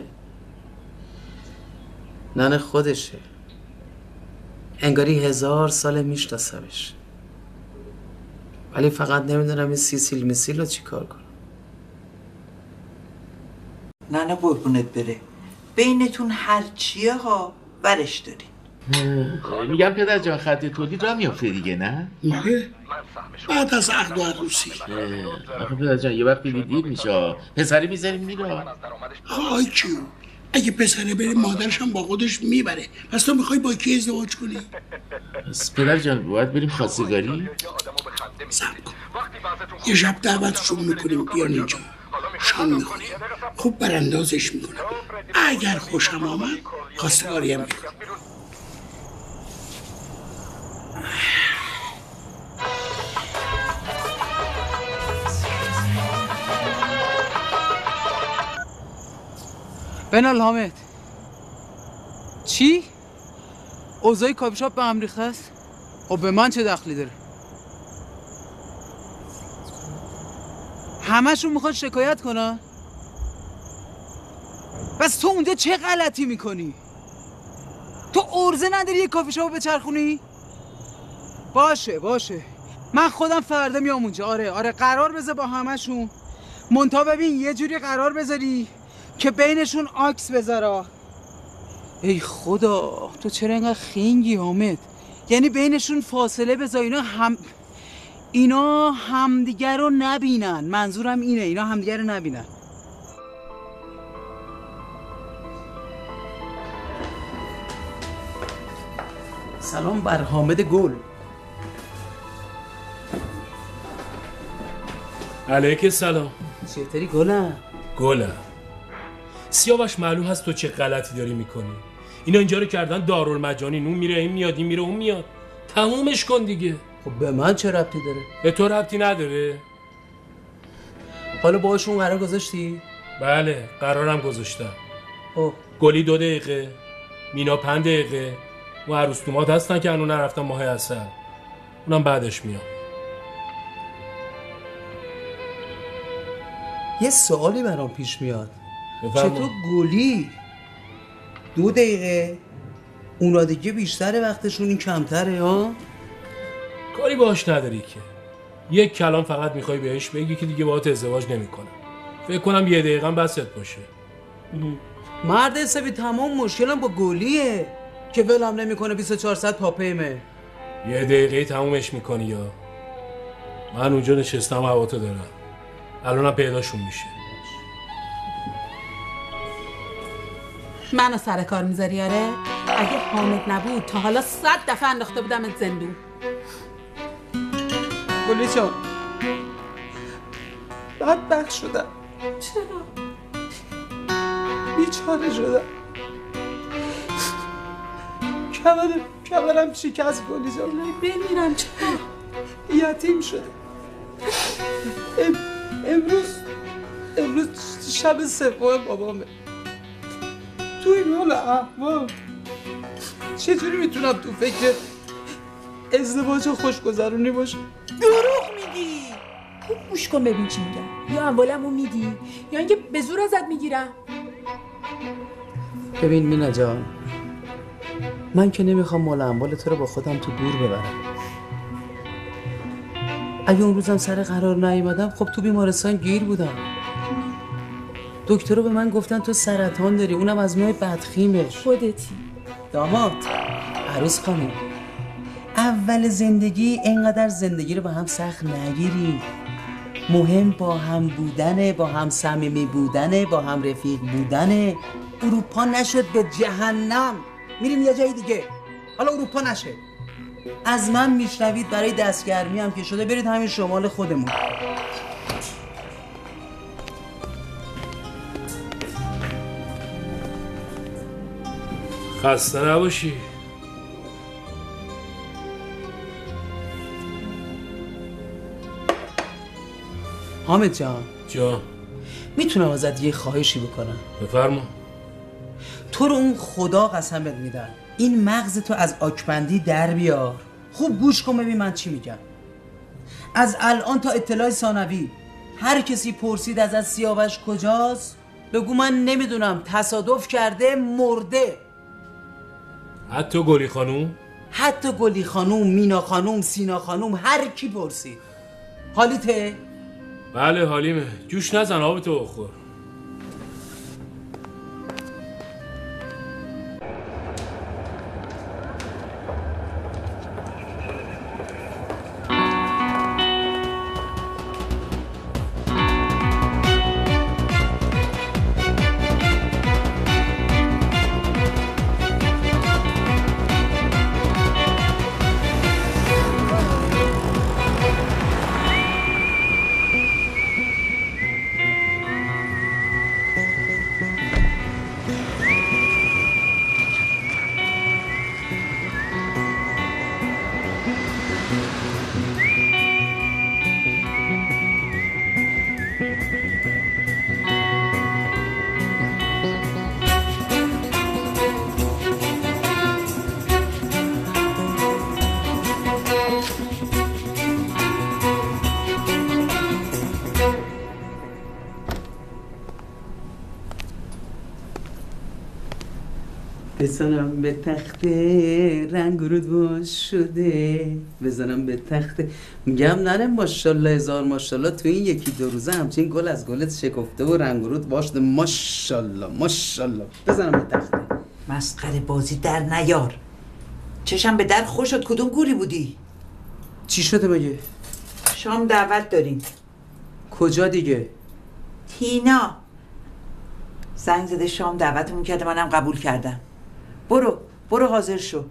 Speaker 17: ننه خودشه، انگاری 1000 ساله میشناسمش. ولی فقط نمیدونم این سیسیل میسیل رو چی کار کنم.
Speaker 9: نه قربونت بره، بینتون هر چیه ها ورش داری.
Speaker 16: میگم پدر جان خط تولید را میافته دیگه نه؟
Speaker 18: آره بعد از عقد و عروسی.
Speaker 16: آخه پدر جان یه وقتی دیر میشه، پسری میذاریم میره.
Speaker 18: آی کیو اگه پسره بره مادرش هم با خودش میبره. پس تو میخوای با کی ازدواج کنی؟
Speaker 16: پس پدر جان باید بریم خواستگاری؟
Speaker 18: صبر کن یه شب دعوتشون میکنیم بیان اینجا، شام میخوریم، خوب براندازش میکنم. اگر خوشم آمد خواستگاری هم میکنم.
Speaker 4: بنال حامد چی؟ اوضاع کافی شاپ به هم ریخته است؟ خب به من چه دخلی داره؟ همشون میخواد شکایت کنن؟ بس تو اونجا چه غلطی میکنی؟ تو ارزه نداری یه کافی شاپ بچرخونی؟ باشه من خودم فردا میام اونجا. آره قرار بذار با همشون منتها ببین یه جوری قرار بذاری که بینشون عکس بذارا. ای خدا تو چرا اینقدر خنگی حامد؟ یعنی بینشون فاصله بذار اینا همدیگر رو نبینن. منظورم اینه اینا همدیگر رو نبینن.
Speaker 10: سلام بر حامد گل.
Speaker 8: علیک سلام.
Speaker 10: چطوری گلم؟
Speaker 8: سیاوش معلوم هست تو چه غلطی داری میکنی. اینا اینجا رو کردن دارالمجانین. اون میره این میاد، این میره اون میاد. تمومش کن دیگه.
Speaker 10: خب به من چه ربطی داره؟
Speaker 8: به تو ربطی نداره.
Speaker 10: حالا باهاشون قرار گذاشتی؟
Speaker 8: بله قرارم گذاشتم.
Speaker 10: گلی
Speaker 8: 2 دقیقه، مینا 5 دقیقه. اون عروس دومات هستن که هنوز نرفتن ماه عسل. اونم بعدش میام.
Speaker 10: یه سوالی برام پیش میاد.
Speaker 8: بفرما.
Speaker 10: چطور گلی 2 دقیقه اونا دیگه بیشتر وقتشون این کمتره ها؟
Speaker 8: کاری باهاش نداری که. یک کلام فقط میخوای بهش بگی که دیگه باهات ازدواج نمیکنم. فکر کنم 1 دقیقه هم بست باشه.
Speaker 10: مرد حسابی تمام مشکلم با گلیه که ولم نمیکنه 24 ساعت پاپیمه.
Speaker 8: 1 دقیقه تمومش میکنی یا من اونجا نشستم هواتو دارم. الانم پیداشون میشه.
Speaker 2: منو سر کار میذاری آره؟ اگه حامد نبود تا حالا 100 دفعه انداخته بودمت زندون.
Speaker 10: گلی جان بدبخت شدم.
Speaker 2: چرا؟
Speaker 10: بیچاره شدم. کمرم شکست گلی جان.
Speaker 2: بمیرم چرا؟
Speaker 10: یتیم شده. امروز شب 3 بابامه. تو این حال احوال چجوری میتونم تو فکر ازدواج خوشگذرونی باشم؟
Speaker 5: دروغ میگی. خوب گوش کن ببین چی میگم. یا اموالمو میدی یا اینکه به زور ازت میگیرم.
Speaker 10: ببین مینا جان، من که نمیخوام مال اموال تو رو با خودم تو گور ببرم. اگه اون روزم سر قرار نیومدم خب تو بیمارستان گیر بودم. دکترها به من گفتن تو سرطان داری، اونم از نوع بدخیمش.
Speaker 5: خودتی
Speaker 10: داماد عروس خانم، اول زندگی اینقدر زندگی رو با هم سخت نگیری. مهم با هم بودنه، با هم صمیمی بودنه، با هم رفیق بودنه. اروپا نشد به جهنم میریم یه جای دیگه. حالا اروپا نشه، از من میشنوید برای دستگرمی هم که شده برید همین شمال خودمون.
Speaker 8: خسته نباشی.
Speaker 10: حامد جان
Speaker 8: جان
Speaker 10: میتونم ازت یه خواهشی بکنم؟
Speaker 8: بفرما.
Speaker 10: تو رو اون خدا قسمت میدم این مغز تو از آکبندی در بیار. خوب گوش کن ببین من چی میگم. از الان تا اطلاع ثانوی هر کسی پرسید ازت سیاوش کجاست بگو من نمیدونم، تصادف کرده مرده.
Speaker 8: حتی گلی خانوم؟
Speaker 10: حتی گلی خانوم، مینا خانوم، سینا خانوم، هر کی پرسید. حالیته؟
Speaker 8: بله حالیمه. جوش نزن آبتو بخور.
Speaker 10: بزنم به تخته رنگ رود باش شده، بزنم به تخته. میگم نره ماشاءالله هزار ماشاءالله تو این یکی دو روزه همچین گل از گلت شکفته و رنگ رود باش شده. ماشاءالله ماشاءالله. بزنم به تخته.
Speaker 9: مسخره بازی در نیار. چشم به در خوش شد. کدوم گوری بودی؟
Speaker 10: چی شده مگه؟
Speaker 9: شام دعوت داریم.
Speaker 10: کجا دیگه؟
Speaker 9: تینا زنگ زده شام دعوتمون کرده، منم قبول کردم. برو حاضر شو.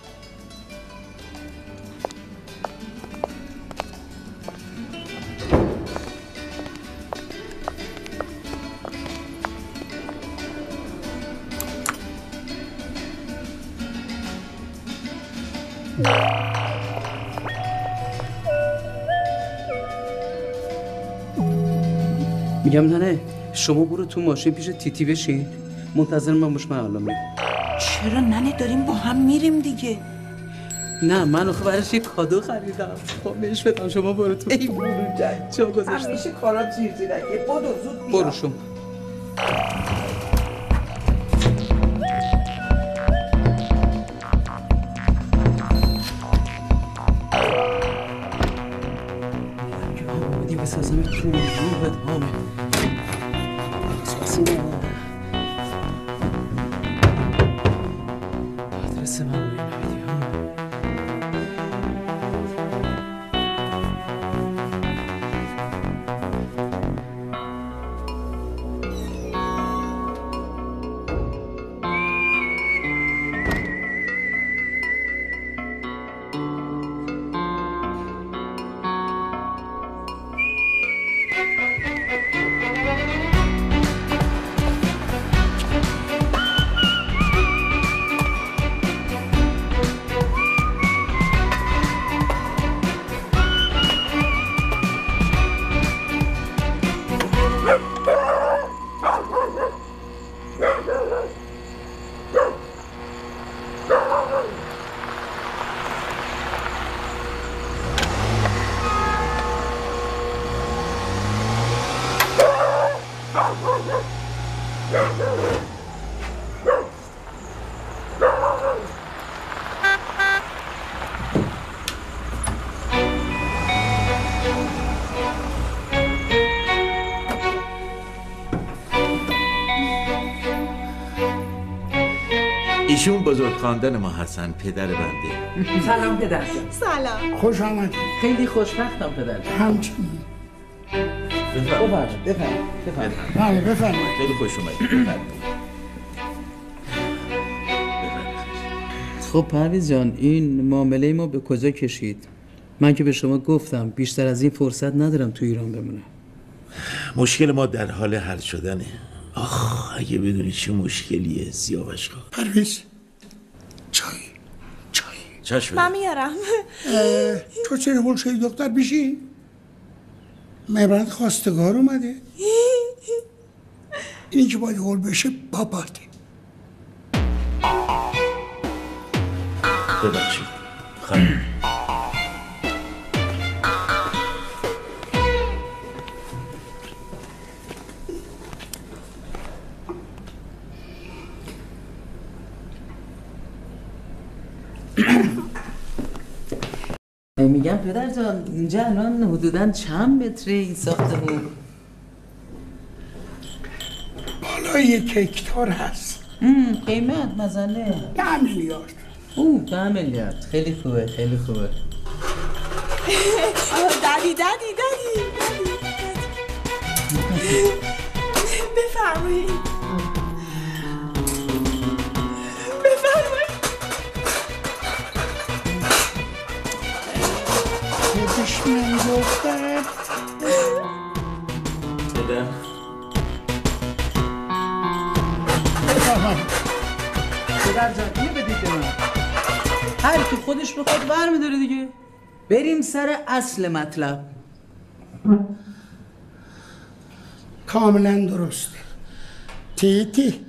Speaker 10: میگم نه شما برو تو ماشین پیش تیتی بشین، منتظر من باش، من الان میرم.
Speaker 9: چرا ننه داریم با هم میریم دیگه؟
Speaker 10: نه من آخه براش یه کادو خریدم، خب بهش بدم. شما برو تو.
Speaker 9: ای برو جنگ
Speaker 10: چا گذاشتم
Speaker 9: همیشه کارا چیزیرکه. برو زود بیا.
Speaker 10: برو شما. بسازم تو روحت هامه آدرس من روی نمیدی هامه.
Speaker 16: ایشون بزرگ خاندان ما هستن، پدر بنده.
Speaker 9: سلام پدر جان.
Speaker 15: سلام.
Speaker 18: خوش آمدید.
Speaker 10: خیلی خوشبختم پدر جان.
Speaker 18: همچنین.
Speaker 16: بفرمایید. خیلی خوش اومدید.
Speaker 10: خب پرویز جان این معامله ما به کجا کشید؟ من که به شما گفتم بیشتر از این فرصت ندارم تو ایران بمونم.
Speaker 16: مشکل ما در حال حل شدنه. آخ اگه بدونی چه مشکلیه سیاوش کن.
Speaker 18: پرویز چای
Speaker 16: چشم.
Speaker 15: من میارم.
Speaker 18: تو چرا بلشوی دختر بیشی؟ مهربانت خواستگار اومده. اینی که باید هول بشه باباته.
Speaker 16: ببخشید خانم.
Speaker 10: میگم پدر جان اینجا الان حدوداً چند متره این ساختمون؟
Speaker 18: بالای 1 هکتار هست.
Speaker 10: قیمت مثلا
Speaker 18: 10 میلیارد.
Speaker 10: 10 میلیارد. خیلی خوبه خیلی خوبه.
Speaker 15: دادی بفرمایید.
Speaker 18: من گفتم
Speaker 10: پدر جان اینو بدید به من. هر کی خودش بخواد برمی‌داره دیگه. بریم سر اصل مطلب.
Speaker 18: کاملا درسته. تیتی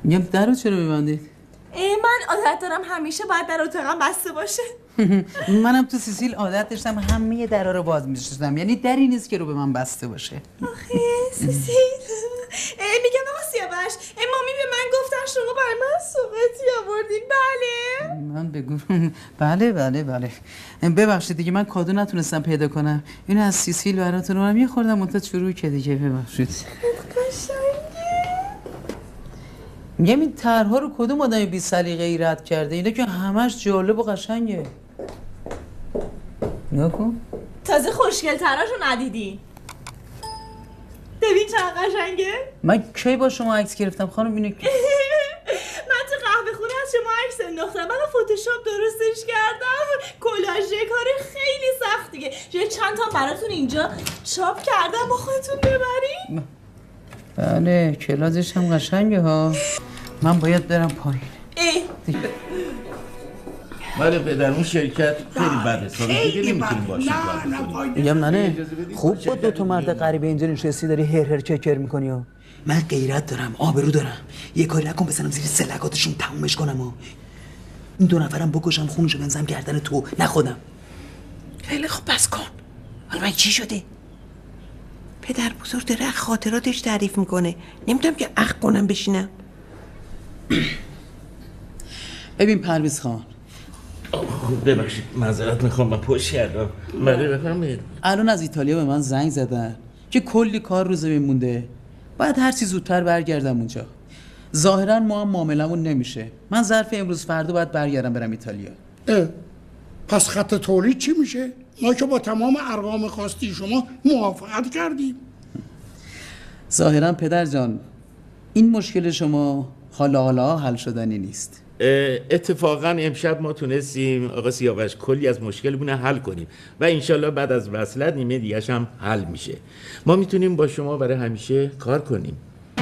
Speaker 10: میگم درو چرا ببندید؟
Speaker 15: من عادت دارم همیشه باید در اتاقم بسته باشه.
Speaker 10: منم تو سیسیل عادت داشتم همه درا رو باز می‌ذاشتم، یعنی دری نیست که رو به من بسته باشه.
Speaker 15: آخه سیسیل میگم آقا سیاوش، مامی به من گفتن شما برای من سوغاتی آوردین. بله
Speaker 10: من بگو بله ببخشید دیگه، من کادو نتونستم پیدا کنم، اینو از سیسیل براتون اونم یه خوردم منتها شروع که دیگه ببخشید. میگم این طرح‌ها رو کدوم آدم بی سلیقه‌ای رد کرده؟ اینا که همش جالب و قشنگه. نگاه کن.
Speaker 15: تازه خوشگل تراشو ندیدی. ببین چقدر قشنگه.
Speaker 10: من کی با شما عکس گرفتم خانم؟ اینو
Speaker 15: من تو قهوه خونه از شما عکس انداختم، من فتوشاپ درستش کردم. کلاژه کار خیلی سختیه. چند تا براتون اینجا چاپ کردم با خودتون ببرین.
Speaker 10: بله کلازش هم قشنگه ها. من باید برم پایین.
Speaker 16: بله پدر اون شرکت خیلی بده، دیگه نمیتونیم باشیم.
Speaker 10: میگم ننه خوب با 2 مرد غریبه اینجا نشستی داری هر ککر میکنی ها. من غیرت دارم، آبرو دارم، یه کاری نکن بزنم زیر سلکاتشون تمومش کنم ها. این 2 نفرم بکشم خونشو بنزم گردن تو نه خودم.
Speaker 19: خیلی خوب بس کن. حالا من چی شده؟ پدر بزرگ داره خاطراتش تعریف میکنه، نمیتونم که اخ کنم بشینم.
Speaker 10: ببین پرویز خان،
Speaker 16: ببخشید معذرت میخوام، من پشت کردم. بله بفرمایید.
Speaker 10: الان از ایتالیا به من زنگ زدن که کلی کار رو زمین مونده، باید هر چی زودتر برگردم اونجا. ظاهرا ما هم معاملمون نمیشه، من ظرف امروز فردا باید برگردم برم ایتالیا.
Speaker 18: پس خط تولید چی میشه؟ ما که با تمام ارقام خواستی شما موافقت کردیم.
Speaker 10: ظاهرا پدر جان این مشکل شما حالا حل شدنی نیست.
Speaker 16: اتفاقا امشب ما تونستیم آقا سیاوش کلی از مشکلمون حل کنیم و انشالله بعد از وصلت نیمه دیگه‌ش هم حل میشه. ما میتونیم با شما برای همیشه کار کنیم.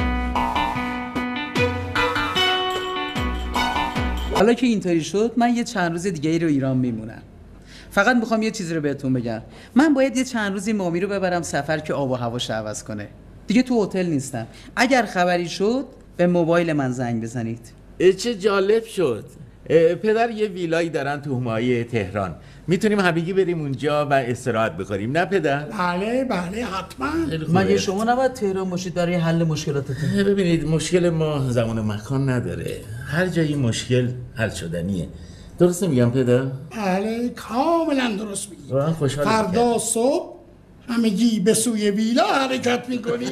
Speaker 10: حالا که اینطوری شد من یه چند روز دیگه ای رو ایران میمونم. فقط میخوام یه چیزی رو بهتون بگم، من باید یه چند روزی مامی رو ببرم سفر که آب و هواش عوض کنه. دیگه تو هتل نیستم، اگر خبری شد به موبایل من زنگ بزنید.
Speaker 16: چه جالب شد. پدر یه ویلایی دارن تو حمایه تهران، میتونیم همگی بریم اونجا و استراحت بکنیم، نه پدر؟
Speaker 18: بله حتما.
Speaker 10: مگه شما نباید تهران باشید برای حل مشکلاتتون؟
Speaker 16: ببینید مشکل ما زمان و مکان نداره، هر جایی مشکل حل شدنیه. درست میگم پدر؟
Speaker 18: بله کاملا درست میگی.
Speaker 16: خوشحالم.
Speaker 18: فردا صبح همگی به سوی ویلا حرکت میکنی.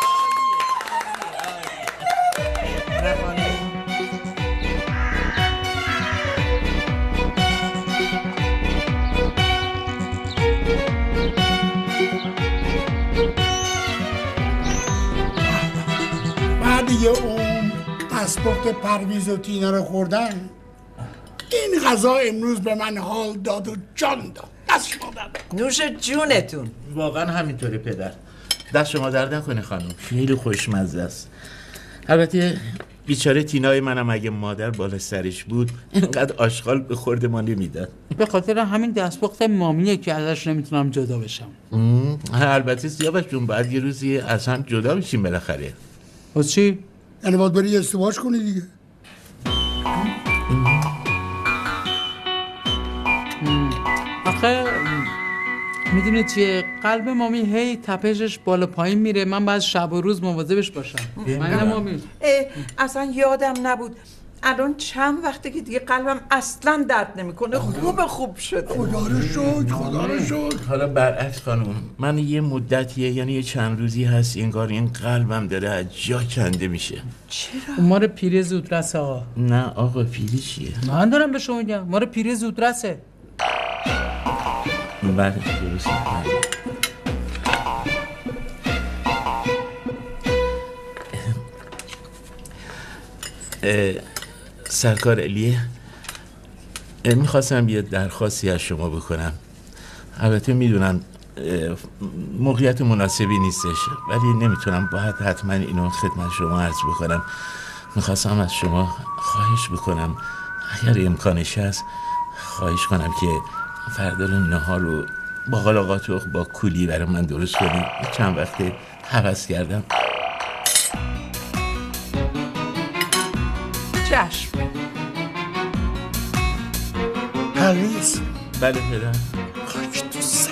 Speaker 18: بعد یه اون دستپخت پرویز و تینا رو خوردن، این غذا امروز به من حال داد و جان داد. دست شما درد
Speaker 9: نوش جونتون.
Speaker 16: واقعا همینطوره پدر، دست شما درد نکنه خانم، خیلی خوشمزه است. البته بیچاره تینای منم اگه مادر بالا سرش بود اینقدر آشغال به خورد ما نمیداد.
Speaker 10: به خاطر همین دستپخت مامیه که ازش نمیتونم جدا بشم.
Speaker 16: البته سیاوش جون باید یه روزی از هم جدا بشیم بالاخره.
Speaker 18: از چی؟ یعنی باید بری ازدواج کنی دیگه.
Speaker 10: آخه میدونه چیه، قلب مامی هی تپشش بالا پایین میره، من باید شب و روز مواظبش باشم. من مامی
Speaker 9: اصلا یادم نبود، الان چند وقته که دیگه قلبم اصلا درد نمیکنه، خوب شده.
Speaker 18: خدا رو شکر.
Speaker 16: حالا برعکس خانم، من یه مدتیه یعنی یه چند روزی هست انگار این قلبم داره از جا کنده میشه.
Speaker 9: چرا؟
Speaker 10: مار پیری زودرسه آقا.
Speaker 16: نه آقا پیری چیه؟
Speaker 10: من دارم به شما میگم مار پیری زودرسه.
Speaker 16: بله درست. سرکار علیه، میخواستم یه درخواستی از شما بکنم. البته میدونم موقعیت مناسبی نیستش ولی نمیتونم، باید حتما اینو خدمت شما عرض بکنم. میخواستم از شما خواهش بکنم اگر امکانش هست خواهش کنم که فردا نهار رو با قلاقاتوخ با کولی برای من درست کنید. چند وقته هوس کردم.
Speaker 9: چشم.
Speaker 18: پرویز.
Speaker 16: بله پدر.
Speaker 18: خاک تو سر.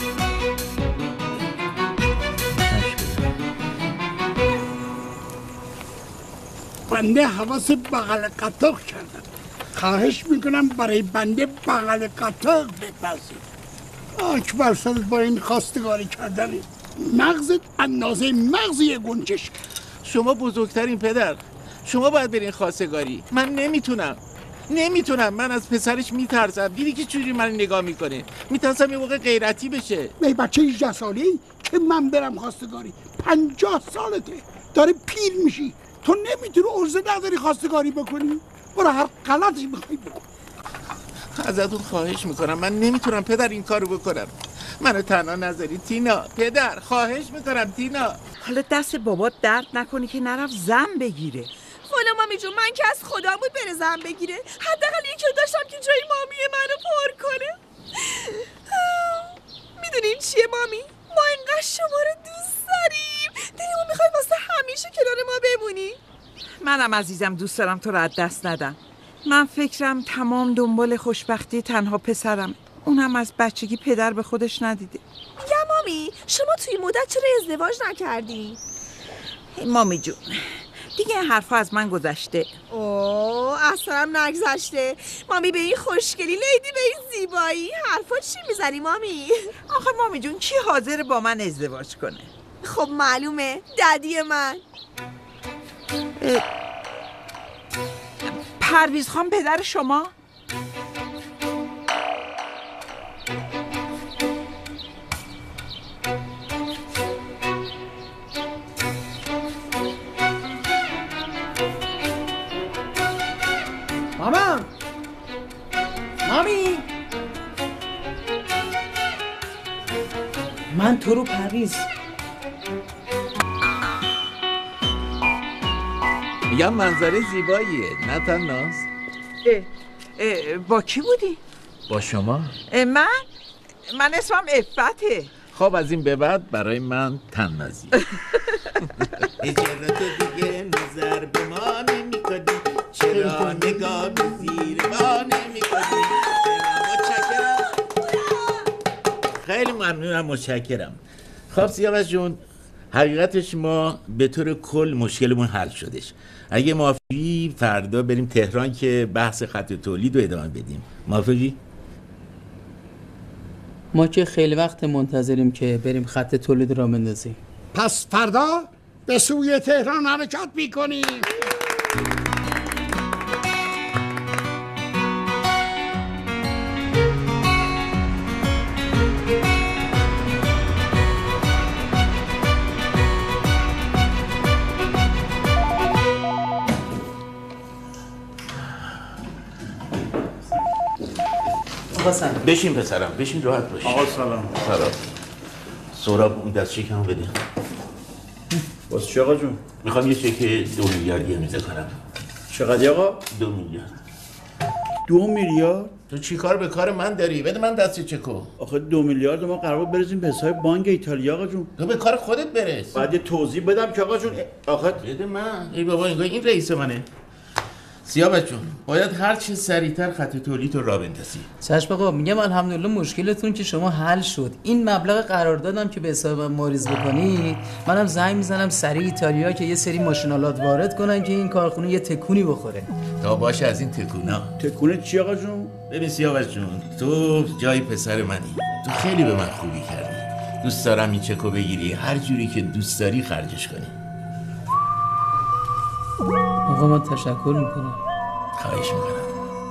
Speaker 18: بنده حواس بغل قطاق کردم. خواهش میکنم برای بنده بغل قطاق بپذیر. آک بر سرت با این خواستگاری کردن مغزت اندازه مغز یه گنجش.
Speaker 16: شما بزرگترین پدر، شما باید برین خواستگاری. من نمیتونم. من از پسرش میترسم. دیدی که چجوری من نگاه میکنه. میترسم یه موقع غیرتی بشه.
Speaker 18: ای بچه 18 ساله‌ای که من برم خواستگاری؟ 50 سالته، داره پیر میشی. تو نمیتونی عرضه نداری خواستگاری بکنی؟ برو هر غلطی میخوای بکن.
Speaker 16: ازتون خواهش میکنم، من نمیتونم پدر این کارو بکنم. منو تنها نذاری تینا. پدر خواهش میکنم تینا.
Speaker 9: حالا دست بابات درد نکنی که نرفت زن بگیره.
Speaker 15: والا مامی جون، من که از خدا بود بره زن بگیره. حداقل یکی رو داشتم که جای مامی منو پر کنه. میدونین چیه مامی؟ ما اینقدر شما رو دوست داریم، دلمون میخوای واسه همیشه کنار ما بمونی.
Speaker 9: منم عزیزم دوست دارم تو رو از دست ندم. من فکرم تمام دنبال خوشبختی تنها پسرم، اونم از بچگی پدر به خودش ندیده.
Speaker 15: میگم مامی شما توی مدت چرا ازدواج نکردی؟
Speaker 9: مامی جون دیگه این حرفا از من گذشته.
Speaker 15: اوه اصلا هم نگذشته. مامی به این خوشگلی، لیدی به این زیبایی، حرفا چی میزنی مامی؟
Speaker 9: آخه مامی جون کی حاضر با من ازدواج کنه؟
Speaker 15: خب معلومه، ددی من.
Speaker 9: پرویز خان پدر شما؟
Speaker 17: مامی من تو رو پرویز
Speaker 16: میگم منظره زیباییه نه تناس؟
Speaker 9: با کی بودی؟
Speaker 16: با شما؟
Speaker 9: من اسمم افته.
Speaker 16: خب از این به بعد برای من تنازی. اجرات دیگه نظر به ما نمی کنی، چرا نگاه زیر ما نمی کنی؟ متشکرم. خیلی ممنونم، متشکرم. خب سیاوش جون، حقیقتش ما به طور کل مشکلمون حل شدش. اگه موافقی فردا بریم تهران که بحث خط تولید رو ادامه بدیم. موافقی؟
Speaker 10: ما که خیلی وقت منتظریم که بریم خط تولید را بندازیم.
Speaker 18: پس فردا به سوی تهران حرکت میکنیم.
Speaker 16: بشین پسرم، بشین راحت باش.
Speaker 13: آقا سلام.
Speaker 16: سهراب اون دست چکمو بده.
Speaker 13: واسه چی آقا جون؟
Speaker 16: میخوام یه چک 2 میلیاردی امضا کنم.
Speaker 13: چقدر آقا؟
Speaker 16: 2 میلیارد.
Speaker 13: 2 میلیارد؟
Speaker 16: تو چی کار به کار من داری؟ بده من دست چکو.
Speaker 13: آخه 2 میلیارد ما قرار برسیم به حساب بانک ایتالیا آقا جون.
Speaker 16: تو به کار خودت برس.
Speaker 13: بعد یه توضیح بدم که آقا جون آخه
Speaker 16: بده من. ای بابا این رئیس منه. سیاوش جون باید هر چه سریعتر خط تولید رو راه بندازی.
Speaker 10: چشم آقا، میگم الحمدلله مشکلتون که شما حل شد. این مبلغ قراردادم که به حساب من واریز بکنید، منم زنگ میزنم سریع ایتالیا که یه سری ماشینالات وارد کنن که این کارخونه یه تکونی بخوره.
Speaker 16: تا باشه از این تکونا.
Speaker 13: تکونه چی آقا جون؟
Speaker 16: ببین سیاوش جون، تو جای پسر منی. تو خیلی به من خوبی کردی. دوست دارم این چکو بگیری، هر جوری که دوست داری خرجش کنی.
Speaker 10: آقا من تشکر میکنم.
Speaker 16: خواهش میکنم.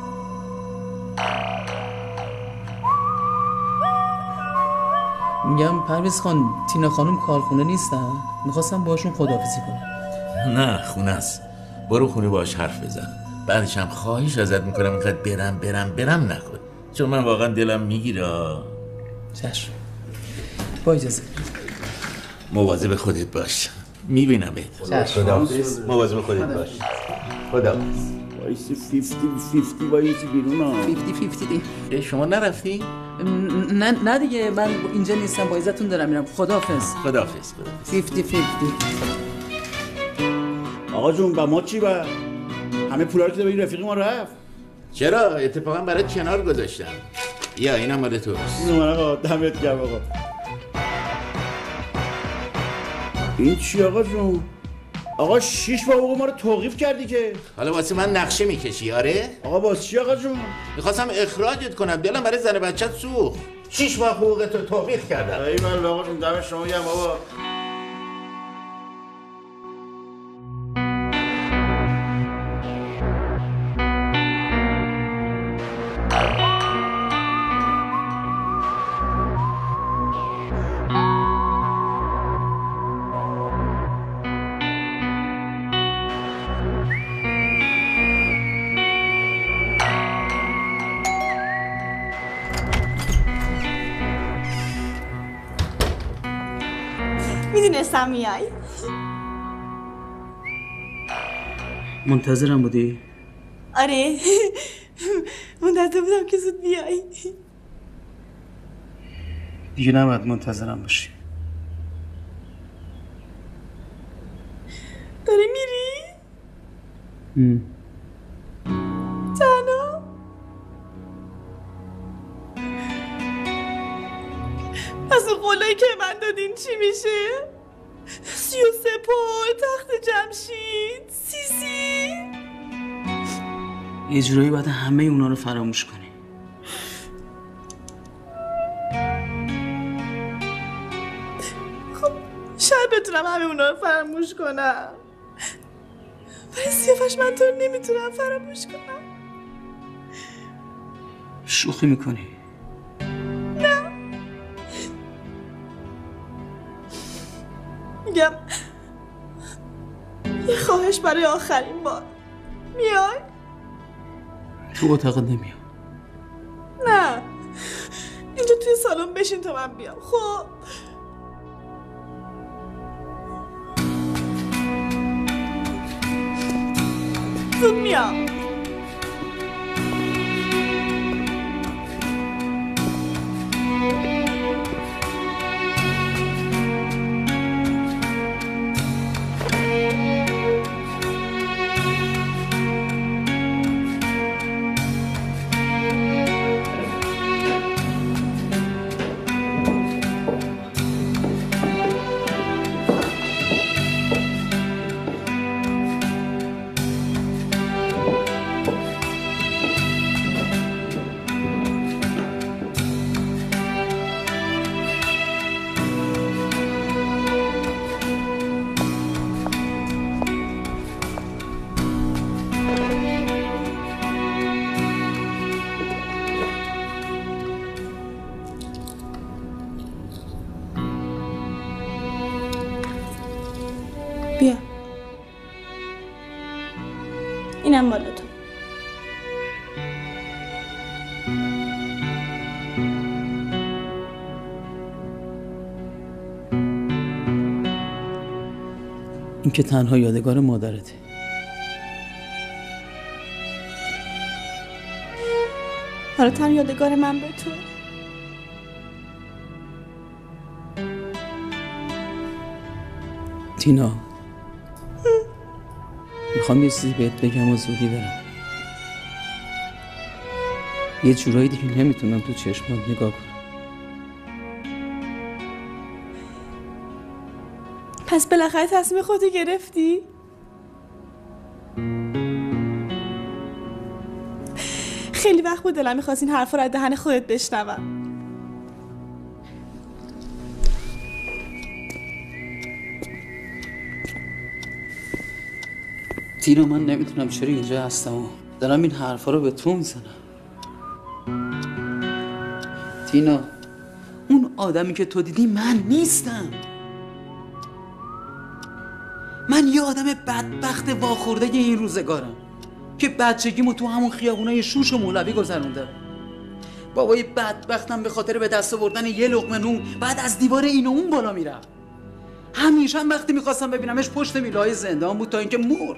Speaker 10: میگم پرویز خان، تینا خانم کارخونه نیستن، میخواستم باشون خداحافظی کنم.
Speaker 16: نه خونه است. برو خونه باش حرف بزن. بعدش هم خواهش ازت میکنم اینقدر برم نکن، چون من واقعا دلم میگیره.
Speaker 10: چشم. با اجازه.
Speaker 16: مواظب خودت باش. میبینم بهت.
Speaker 10: خداحافظ.
Speaker 16: مواظب خودت باش. خداحافظ.
Speaker 13: وایسی 50-50 وایسی بیرون ها.
Speaker 10: 50-50
Speaker 16: شما نرفتی؟
Speaker 10: نه دیگه، من اینجا نیستم، با عزتون دارم میرم. خداحافظ.
Speaker 16: 50-50.
Speaker 10: آقا جون با ما چی با؟
Speaker 13: همه پولا رو که دادی رفیق ما رفت.
Speaker 16: چرا؟ اتفاقا برات کنار گذاشتم. یا اینم مال توست.
Speaker 13: من آقا دمت گرم آقا. این چی آقا جون؟ آقا 6 ماه حقوق ما رو توقیف کردی که.
Speaker 16: حالا واسه من نقشه میکشی آره؟
Speaker 13: آقا واسه چی آقا جون؟
Speaker 16: میخواستم اخراجت کنم، دلم برای زن بچت سوخت. 6 ماه حقوقت رو توقیف کردم.
Speaker 13: ایول آقا جون دم شما گرم بابا.
Speaker 15: میدونستم میای.
Speaker 10: منتظرم بودی؟
Speaker 15: آره منتظر بودم که زود بیای.
Speaker 10: دیگه نباید منتظرم باشی.
Speaker 15: داری میری؟ تنها؟ پس اون قولایی که من دادین چی میشه؟ 33 پل، تخت جمشید، سیسی.
Speaker 10: یه جورایی باید همه اونا رو فراموش کنی.
Speaker 15: خب شاید بتونم همه اونا رو فراموش کنم، ولی سیافش من تو نمیتونم فراموش کنم.
Speaker 10: شوخی میکنی؟
Speaker 15: نه میگم یه خواهش برای آخرین بار. میای؟
Speaker 10: تو اتاق نمیام.
Speaker 15: نه اینجا توی سالن بشین تا من بیام. خب زود میام. بیا اینم مال تو.
Speaker 10: این که تنها یادگار مادرته.
Speaker 15: حالا تنها یادگار من به تو.
Speaker 10: تینا میخوام یه چیزی بهت بگم و زودی برم. یه جورایی دیگه نمیتونم تو چشمات نگاه کنم.
Speaker 15: پس بالاخره تصمیم خودت گرفتی؟ خیلی وقت بود دلم میخواست این حرفا رو از دهن خودت بشنوم.
Speaker 10: تینا من نمیتونم چرا اینجا هستم و دارم این حرفا رو به تو میزنم. تینا اون آدمی که تو دیدی من نیستم. من یه آدم بدبخت واخورده این روزگارم که بچگیمو تو همون خیابونای شوش و مولوی گذروندم. بابای بدبختم به خاطر به دست آوردن یه لقمه نون بعد از دیوار این و اون بالا میرفت. همیشه هم وقتی میخواستم ببینمش پشت میله‌های زندان بود تا اینکه مرد.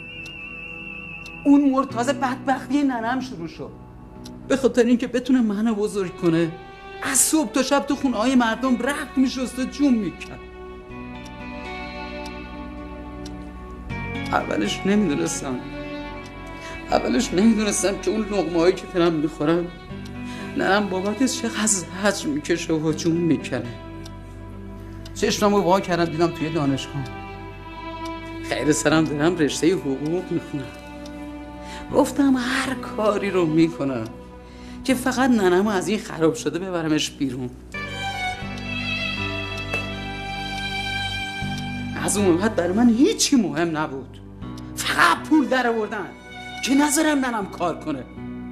Speaker 10: اون مرد تازه بدبختی ننم شروع شد. به خاطر اینکه بتونه منو بزرگ کنه از صبح تا شب تو خونه‌های مردم رفت میشست و جون میکرد. اولش نمیدونستم اولش نمیدونستم که اون لقمه‌هایی که دارم میخورم نرم بابتش چقدر زجر میکشه و هجوم میکنه. چشممو وا کردم دیدم توی دانشگاه خیر سرم دارم رشته حقوق میخونم. گفتم هر کاری رو میکنم که فقط ننمو از این خراب شده ببرمش بیرون. از اون بعد برای من هیچی مهم نبود، فقط پول در آوردن که نذارم ننم کار کنه.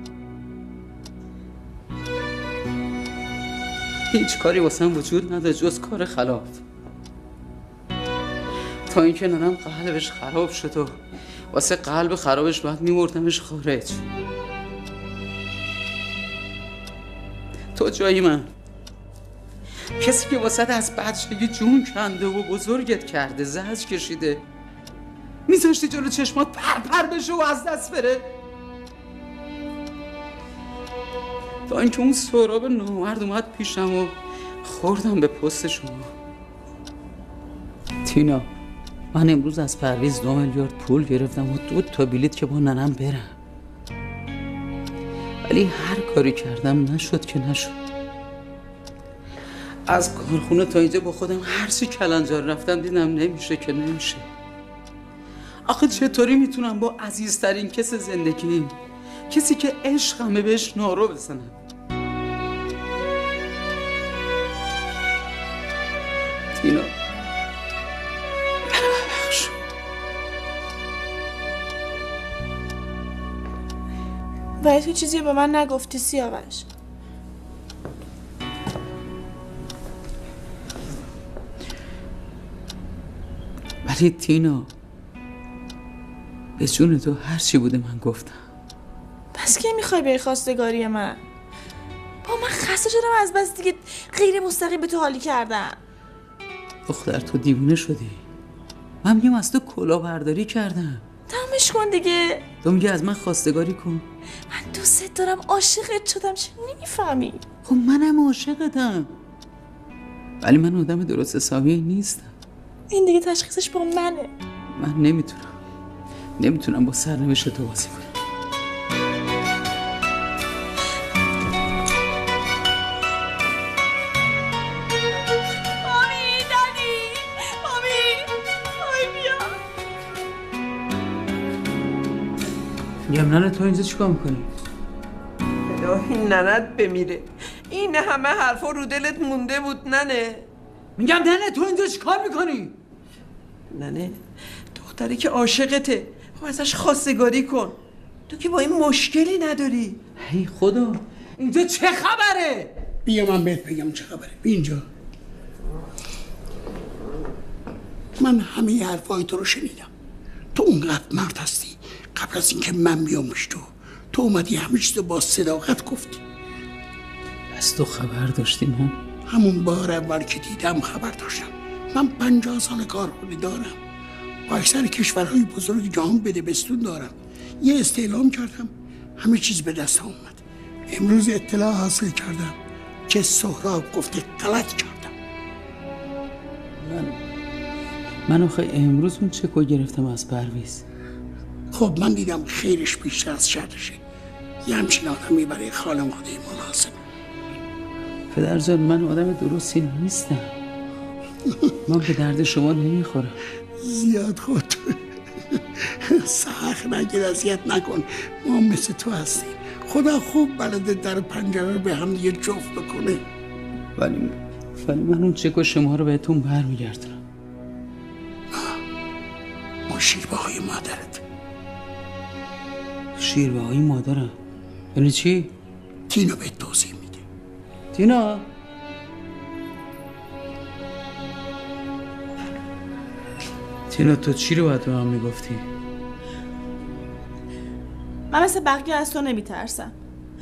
Speaker 10: هیچ کاری واسم وجود نداره جز کار خلاف، تا اینکه ننم قلبش خراب شد و واسه قلب خرابش باید میبردمش خارج. تو جایی من، کسی که واسه از بچگی جون کنده و بزرگت کرده، زجر کشیده، میذاشتی جلو چشمات پر بشه و از دست بره، تا اینکه اون سهراب نامرد اومد پیشم و خوردم به پست شما. تینا، من امروز از پرویز 2 میلیارد پول گرفتم و 2 تا بلیط که با ننم برم، ولی هر کاری کردم نشد که نشد. از کارخونه تا اینجا با خودم هر چی کلنجار رفتم دیدم نمیشه که نمیشه. آخه چطوری میتونم با عزیزترین کس زندگیم، کسی که عشقمه، بهش نارو بزنم؟ تینا، ببخش.
Speaker 15: ولی تو چیزی به من نگفتی سیاوش.
Speaker 10: ولی تینا، به جون تو هر چی بوده من گفتم.
Speaker 15: پس کی میخوای بری خواستگاری من؟ با من خسته شدم از بس دیگه غیر مستقیم به تو حالی کردم.
Speaker 10: دختر تو دیوونه شدی. من میگم از تو کلاهبرداری کردم.
Speaker 15: تمامش کن دیگه.
Speaker 10: تو میگی از من خواستگاری کن.
Speaker 15: من دوست دارم، عاشقت شدم، چه نمیفهمی؟
Speaker 10: خب منم عاشقتم، ولی من آدم درست حسابی نیستم.
Speaker 15: این دیگه تشخیصش با منه.
Speaker 10: من نمیتونم با سرنوشت تو بازی کنم. میگم ننه تو اینجا چیکار میکنی؟
Speaker 17: الهی ننت بمیره، این همه حرفا رو دلت مونده بود ننه.
Speaker 10: میگم ننه تو اینجا چیکار میکنی؟
Speaker 17: ننه دختری که عاشقته، خب ازش خواستگاری کن، تو که با این مشکلی نداری.
Speaker 10: ای خدا، اینجا چه خبره؟
Speaker 18: بیا من بهت بگم چه خبره. بیا اینجا. من همه حرفای تو رو شنیدم. تو اونقدر مرد هستی، قبل از اینکه من بیام پیش تو اومدی همه چیز با صداقت گفتی.
Speaker 10: پس تو خبر داشتی؟ من
Speaker 18: همون بار اول که دیدم خبر داشتم. من 50 سال کارخونه دارم، با اکثر کشورهای بزرگ جهان بدبستون دارم. یه استعلام کردم، همه چیز به دست اومد. امروز اطلاع حاصل کردم که سهراب گفته غلط کردم.
Speaker 10: من آخه امروز اون چکو گرفتم از پرویز.
Speaker 18: خب من دیدم خیرش بیشتر از شرشه. یه همچین آدمی برای خانواده مناسب.
Speaker 10: پدر جان، من آدم درستی نیستم. من به درد شما نمیخورم.
Speaker 18: زیاد خود سخت نگیر، اذیت نکن. ما مثل تو هستیم. خدا خوب بلده در پنجره رو به هم دیگه جفت بکنه.
Speaker 10: ولی من اون چک و شما رو بهتون برمیگردونم.
Speaker 18: ما شیربه های مادرت.
Speaker 10: شیربه های مادرم؟ یعنی چی؟
Speaker 18: تینا بهت توضیح میده.
Speaker 10: تینا، تو چی رو باید به من میگفتی؟
Speaker 15: من مثل بقیه از تو نمیترسم.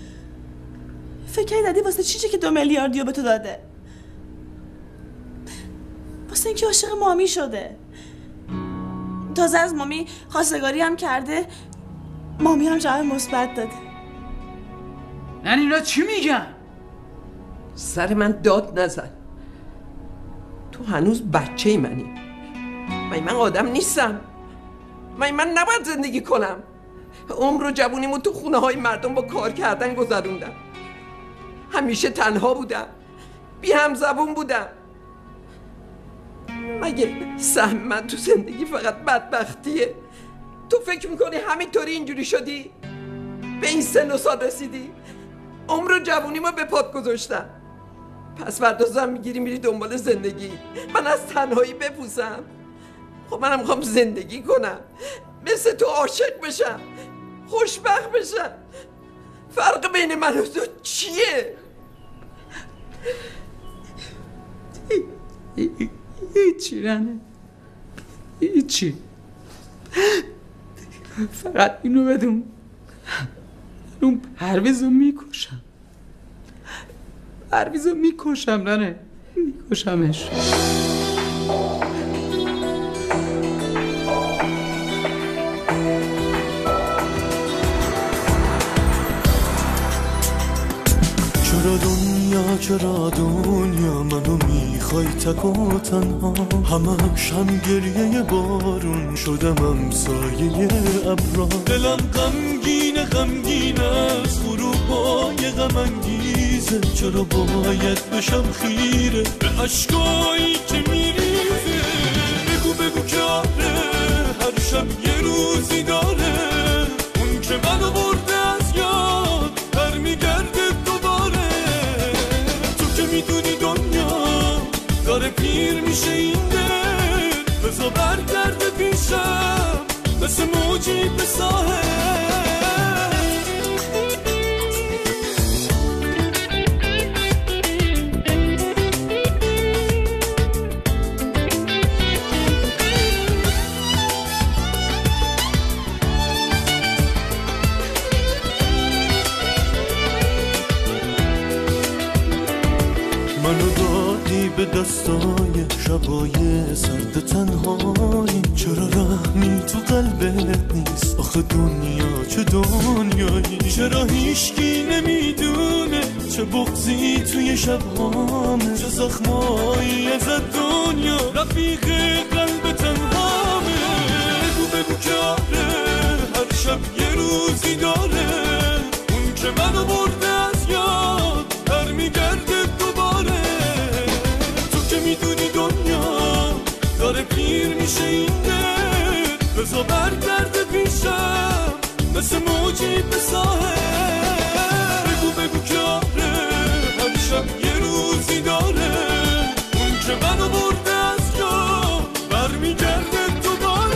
Speaker 15: فکر دادی واسه چیزی که 2 میلیاردیو به تو داده؟ واسه اینکه عاشق مامی شده. تازه از مامی خواستگاری هم کرده، مامی هم جواب مثبت داده.
Speaker 10: یعنی اینا چی میگن؟
Speaker 17: سر من داد نزن. تو هنوز بچه منی. من آدم نیستم. من نباید زندگی کنم.
Speaker 20: عمر و جوونیمو تو خونه های مردم با کار کردن گذروندم. همیشه تنها بودم، بی همزبون بودم. مگه سهم من تو زندگی فقط بدبختیه؟ تو فکر میکنی همینطوری اینجوری شدی؟ به این سن و سال رسیدی؟ عمر و جوونیمو به پات گذاشتم. پس فردا زن میگیری میری دنبال زندگی. من از تنهایی بپوسم؟ خب منم میخوام زندگی کنم، مثل تو عاشق بشم، خوشبخت بشم. فرق بین من و تو چیه؟
Speaker 12: هیچی رنه، هیچی. فقط اینو بدون اون پرویزو میکشم، پرویزو میکشم رنه، میکشمش.
Speaker 21: چرا دنیا منو میخوای تک و تنها؟ همش هم گریه بارون شدم سایه ابرا. دلم غمگین از غروبای غم انگیزه. چرا باید بشم خیره به اشکایی که میریزه؟ بگو که آره هر شب یه روزی داره. اون که منو برده از یاد برمیگرده دوباره. میدونی دنیا داره پیر میشه این دل. بزا برگرده پیشم مثل موجی به ساحل. به دستای شبای سرد تنهایی. چرا رحمی تو قلبت نیست؟ آخه دنیا چه دنیایی؟ چرا هیچکی نمیدونه چه بغضی توی شبهامه؟ چه زخمایی از دنیا رفیق قلب تنهامه؟ بگو که آره هر شب یه روزی داره. اون که منو برده از یاد برمیگرده دوباره. میدونی دنیا داره پیر میشه این دل. بزا برگرده پیشم مثل موجی به ساحل. بگو که آره هر شب یه روزی داره. اون که منو برده از یاد برمیگرده دوباره.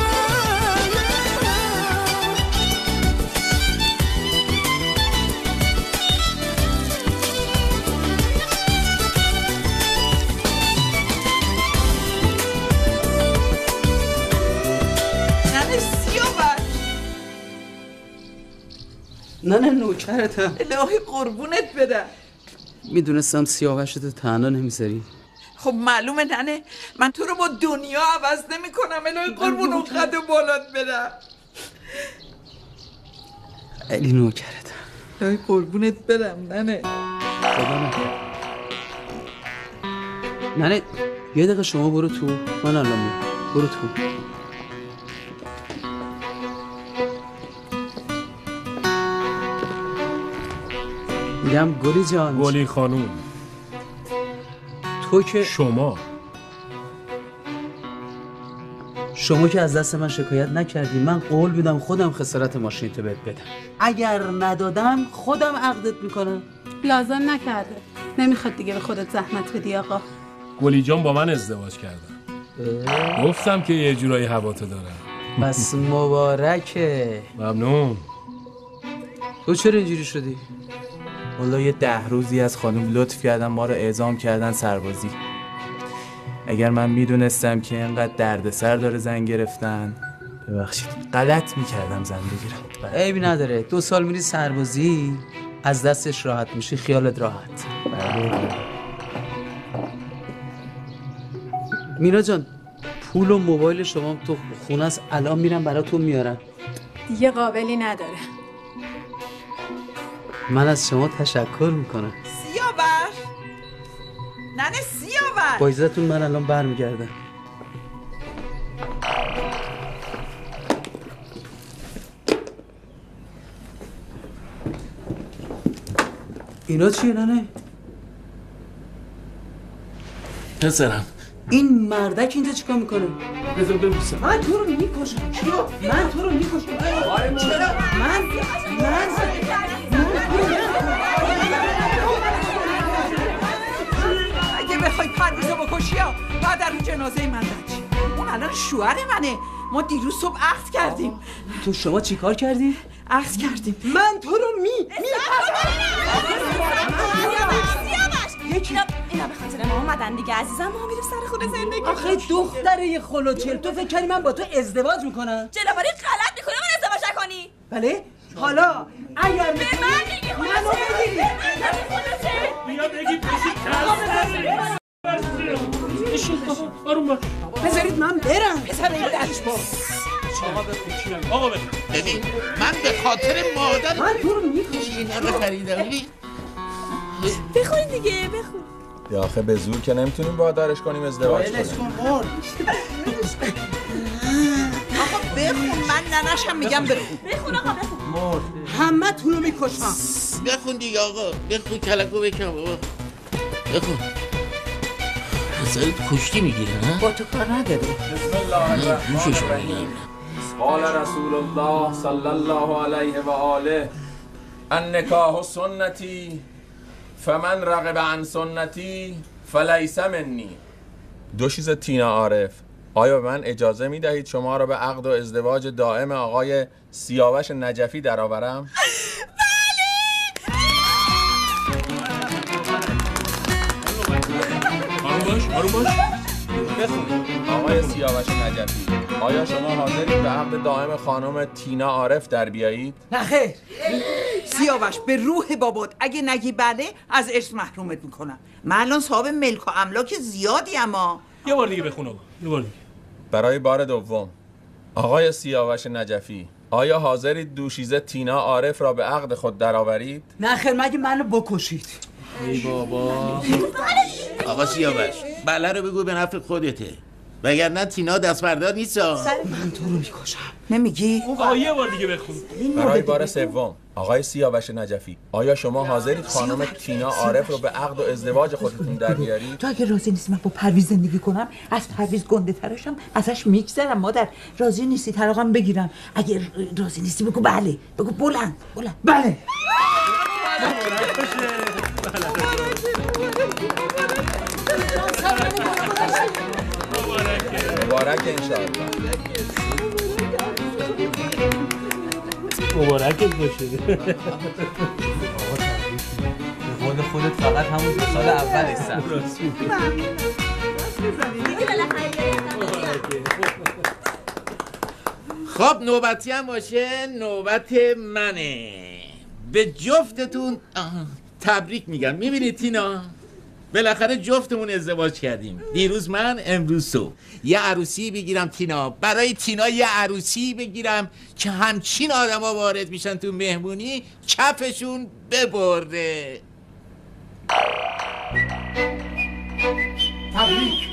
Speaker 10: نه نوکرتم.
Speaker 9: الهی قربونت بدم.
Speaker 10: میدونستم سیاوشتو تنها نمیذاری.
Speaker 9: خب معلومه ننه، من تو رو با دنیا عوض نمی کنم. الهی قربون اون قد و بالات بدم.
Speaker 10: علی نوکرتم.
Speaker 9: الهی قربونت بدم ننه.
Speaker 10: ننه یه دقیقه شما برو تو، من الان میام. برو تو. میگم گلی جان.
Speaker 8: گلی خانوم.
Speaker 10: تو که
Speaker 8: شما
Speaker 10: که از دست من شکایت نکردی. من قول میدم خودم خسارت ماشین تو بهت بدم. اگر ندادم خودم عقدت میکنم.
Speaker 2: لازم نکرده، نمیخواد دیگه به خودت زحمت بدی آقا.
Speaker 8: گلی جان با من ازدواج کردم. گفتم که یه جورایی هواتو دارم.
Speaker 10: بس مبارکه.
Speaker 8: ممنون.
Speaker 12: تو چرا اینجوری شدی؟ والله یه 10 روزی از خانم لطف کردن ما رو اعزام کردن سربازی. اگر من میدونستم که اینقدر دردسر داره زن گرفتن، ببخشید غلط میکردم زن بگیرم.
Speaker 10: عیبی نداره، 2 سال میری سربازی از دستش راحت میشی، خیالت راحت. میرا جان پول و موبایل شما تو خونه است، الان میرم براتون میارم.
Speaker 2: دیگه قابلی نداره.
Speaker 10: من از شما تشکر میکنم.
Speaker 9: سیاوش ننه سیاوش.
Speaker 10: با عزتون من الان برمیگردم. اینا چیه ننه؟
Speaker 16: پسرم
Speaker 10: این مردک اینجا چیکار میکنه؟
Speaker 7: بذار ببوسم.
Speaker 10: من تو رو میکشم. کیو؟ من تو رو میکشم. چرا؟ من
Speaker 9: اگه بخوای پرویزو بکشی ها بعد در اون جنازه من دچ. اون الان شوهر منه. ما دیروز صبح عقد کردیم.
Speaker 10: تو شما چی کار کردی؟
Speaker 9: عقد کردیم.
Speaker 10: من تو رو
Speaker 15: اینا به خاطر ما اومدن دیگه عزیزم. ما میریم سر خونه زندگی.
Speaker 10: آخه دختره یه خلوچل، تو فکر کنی من با تو ازدواج میکنم؟
Speaker 15: جنابالی غلط میکنه من ازدواج نکنی.
Speaker 10: بله؟ حالا اگر
Speaker 15: به من میگی
Speaker 10: منو بگیری
Speaker 7: بیا بگی بشین آروم باش.
Speaker 10: بذارید من برم. پسر این درش با
Speaker 7: آقا
Speaker 16: ببین من به خاطر مادر
Speaker 10: من تو رو میکشم.
Speaker 16: اینا رو خریدم.
Speaker 15: بخورین دیگه بخور.
Speaker 3: یا آخه به زور که نمیتونیم وادارش کنیم ازدواج کنیم.
Speaker 9: آقا بخون، من ننشم میگم بخون.
Speaker 15: بخون آقا بخون.
Speaker 9: همه تونو میکشم.
Speaker 16: بخون دیگه آقا، بخون کلکو بکن بابا. بخون. پسرت کشتی میگیره نه؟
Speaker 9: با تو کار نداره.
Speaker 3: بسم الله الرحمن الرحیم. قال رسول الله صلی الله علیه و آله النکاح سنتی فمن رغب عن سنتی فلیس منی. دو چیز تینا عارف. آیا به من اجازه می دهید شما را به عقد و ازدواج دائم آقای سیاوش نجفی درآورم؟
Speaker 7: آروم باش.
Speaker 3: بخونید. آقای سیاوش نجفی، آیا شما حاضرید به عقد دائم خانم تینا عارف در بیایید؟
Speaker 9: نه خیر. سیاوش به روح بابات اگه نگی بله از ارث محرومت میکنم. من الان صاحب ملک و املاک زیادی اما.
Speaker 7: یه بار دیگه بخون آقا. یه بار دیگه.
Speaker 3: برای بار دوم، آقای سیاوش نجفی، آیا حاضرید دوشیزه تینا عارف را به عقد خود درآورید؟
Speaker 10: نه خیر، مگه منو بکشید.
Speaker 16: ای بابا. آقا سیاوش بله رو بگو به نفع خودته، وگرنه تینا دست بردار نیست.
Speaker 10: من تو رو میکشم.
Speaker 9: نمیگی؟
Speaker 7: آقا یه بار دیگه بخون.
Speaker 3: برای بار سوم، آقای سیاوش نجفی، آیا شما حاضرید خانم تینا عارف رو به عقد و ازدواج خودتون در بیارید؟
Speaker 9: تو اگه راضی نیستی من با پرویز زندگی کنم، از پرویز گنده ترشم، ازش میگذرم. مادر راضی نیستی طلاقم بگیرم. اگه راضی نیستی بگو بله. بگو بلند بله.
Speaker 3: مبارک انشاءالله.
Speaker 7: مبارکت باشه.
Speaker 12: به قول خودت فقط همون 2 سال اول هستم.
Speaker 16: خب نوبتی هم باشه، نوبت منه. به جفتتون تبریک میگم. میبینید تینا؟ بالاخره جفتمون ازدواج کردیم. دیروز من، امروز تو. یه عروسی بگیرم تینا، برای تینا یه عروسی بگیرم که همچین آدما وارد میشن تو مهمونی کفشون ببره.
Speaker 18: تبریک.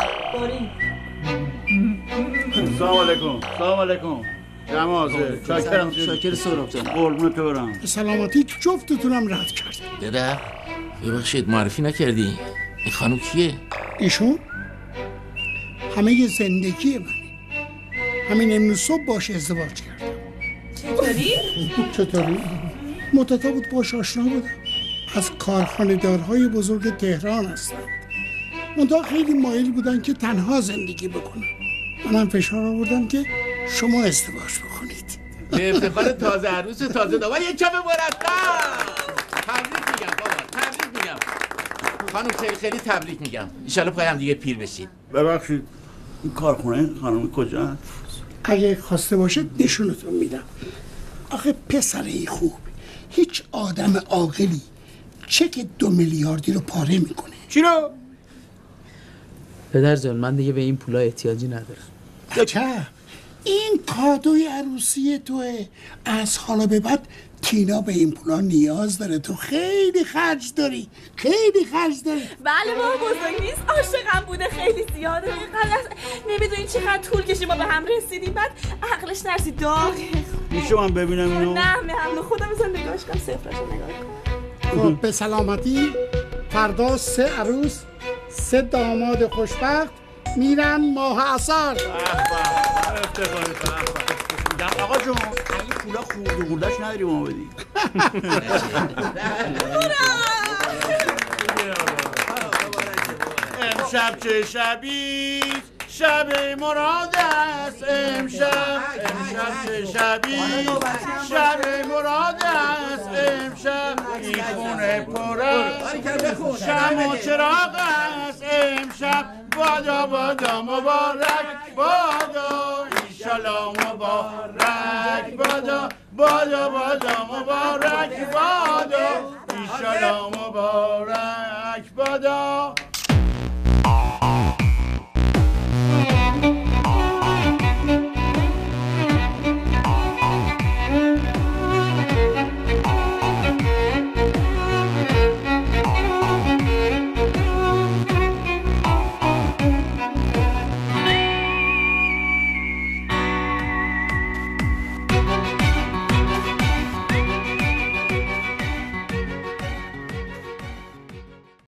Speaker 11: سلام علیکم. سلام علیکم. جمع حاضر.
Speaker 10: شاکر سهراب جان.
Speaker 11: قربونت برم.
Speaker 18: سلامتی جفتتونم رد کرد.
Speaker 16: دادا ببخشید معرفی نکردی. این خانم کیه؟
Speaker 18: ایشون همه زندگی منه. همین امروز صبح باش ازدواج کردم. چطوری؟ مدتا بود باش آشنا بودم. از کارخانه‌دارهای بزرگ تهران هستند. منتها خیلی مایل بودن که تنها زندگی بکنم. منم فشار آوردم که شما ازدواج بکنید.
Speaker 16: به افتخار تازه عروس تازه داماد یک کف مرتب. تبریک میگم بابا، تبریک میگم. خانم خیلی تبریک میگم. ان شاءالله پای هم دیگه پیر بشید.
Speaker 13: ببخشید این کارخونه خانم کجا؟
Speaker 18: اگه خواسته باشه نشونتون میدم. آخه پسره خوب، هیچ آدم عاقلی چک 2 میلیاردی رو پاره میکنه.
Speaker 10: چی رو؟ پدر جان من دیگه به این پولا احتیاجی ندارم.
Speaker 18: چه؟ این کادوی عروسی توه. از حالا به بعد تینا به این پولا نیاز داره. تو خیلی خرج داری.
Speaker 15: بله بابا بزرگ نیست، عاشقم بوده خیلی زیاده. نمیدونی چقدر طول کشید ما به هم رسیدیم. بعد عقلش نرسید داغه.
Speaker 11: میشه من ببینم اینو؟
Speaker 15: نه خودم بزن نگاهش کنم. صفرشو نگاه کن.
Speaker 18: خب به سلامتی. فردا 3 عروس 3 داماد خوشبخت میرن ماه عصر.
Speaker 13: آقا جون اگه پولا خورده خوردهش نداری ما بدی. امشب چه شبیست شب مراد است. امشب چه شبیست شب مراد است. امشب این خونه پر است شمع و چراغ است. امشب بادا بادا مبارک بادا ایشالا مبارک بادا بادا بادا مبارک بادا ایشالا مبارک بادا.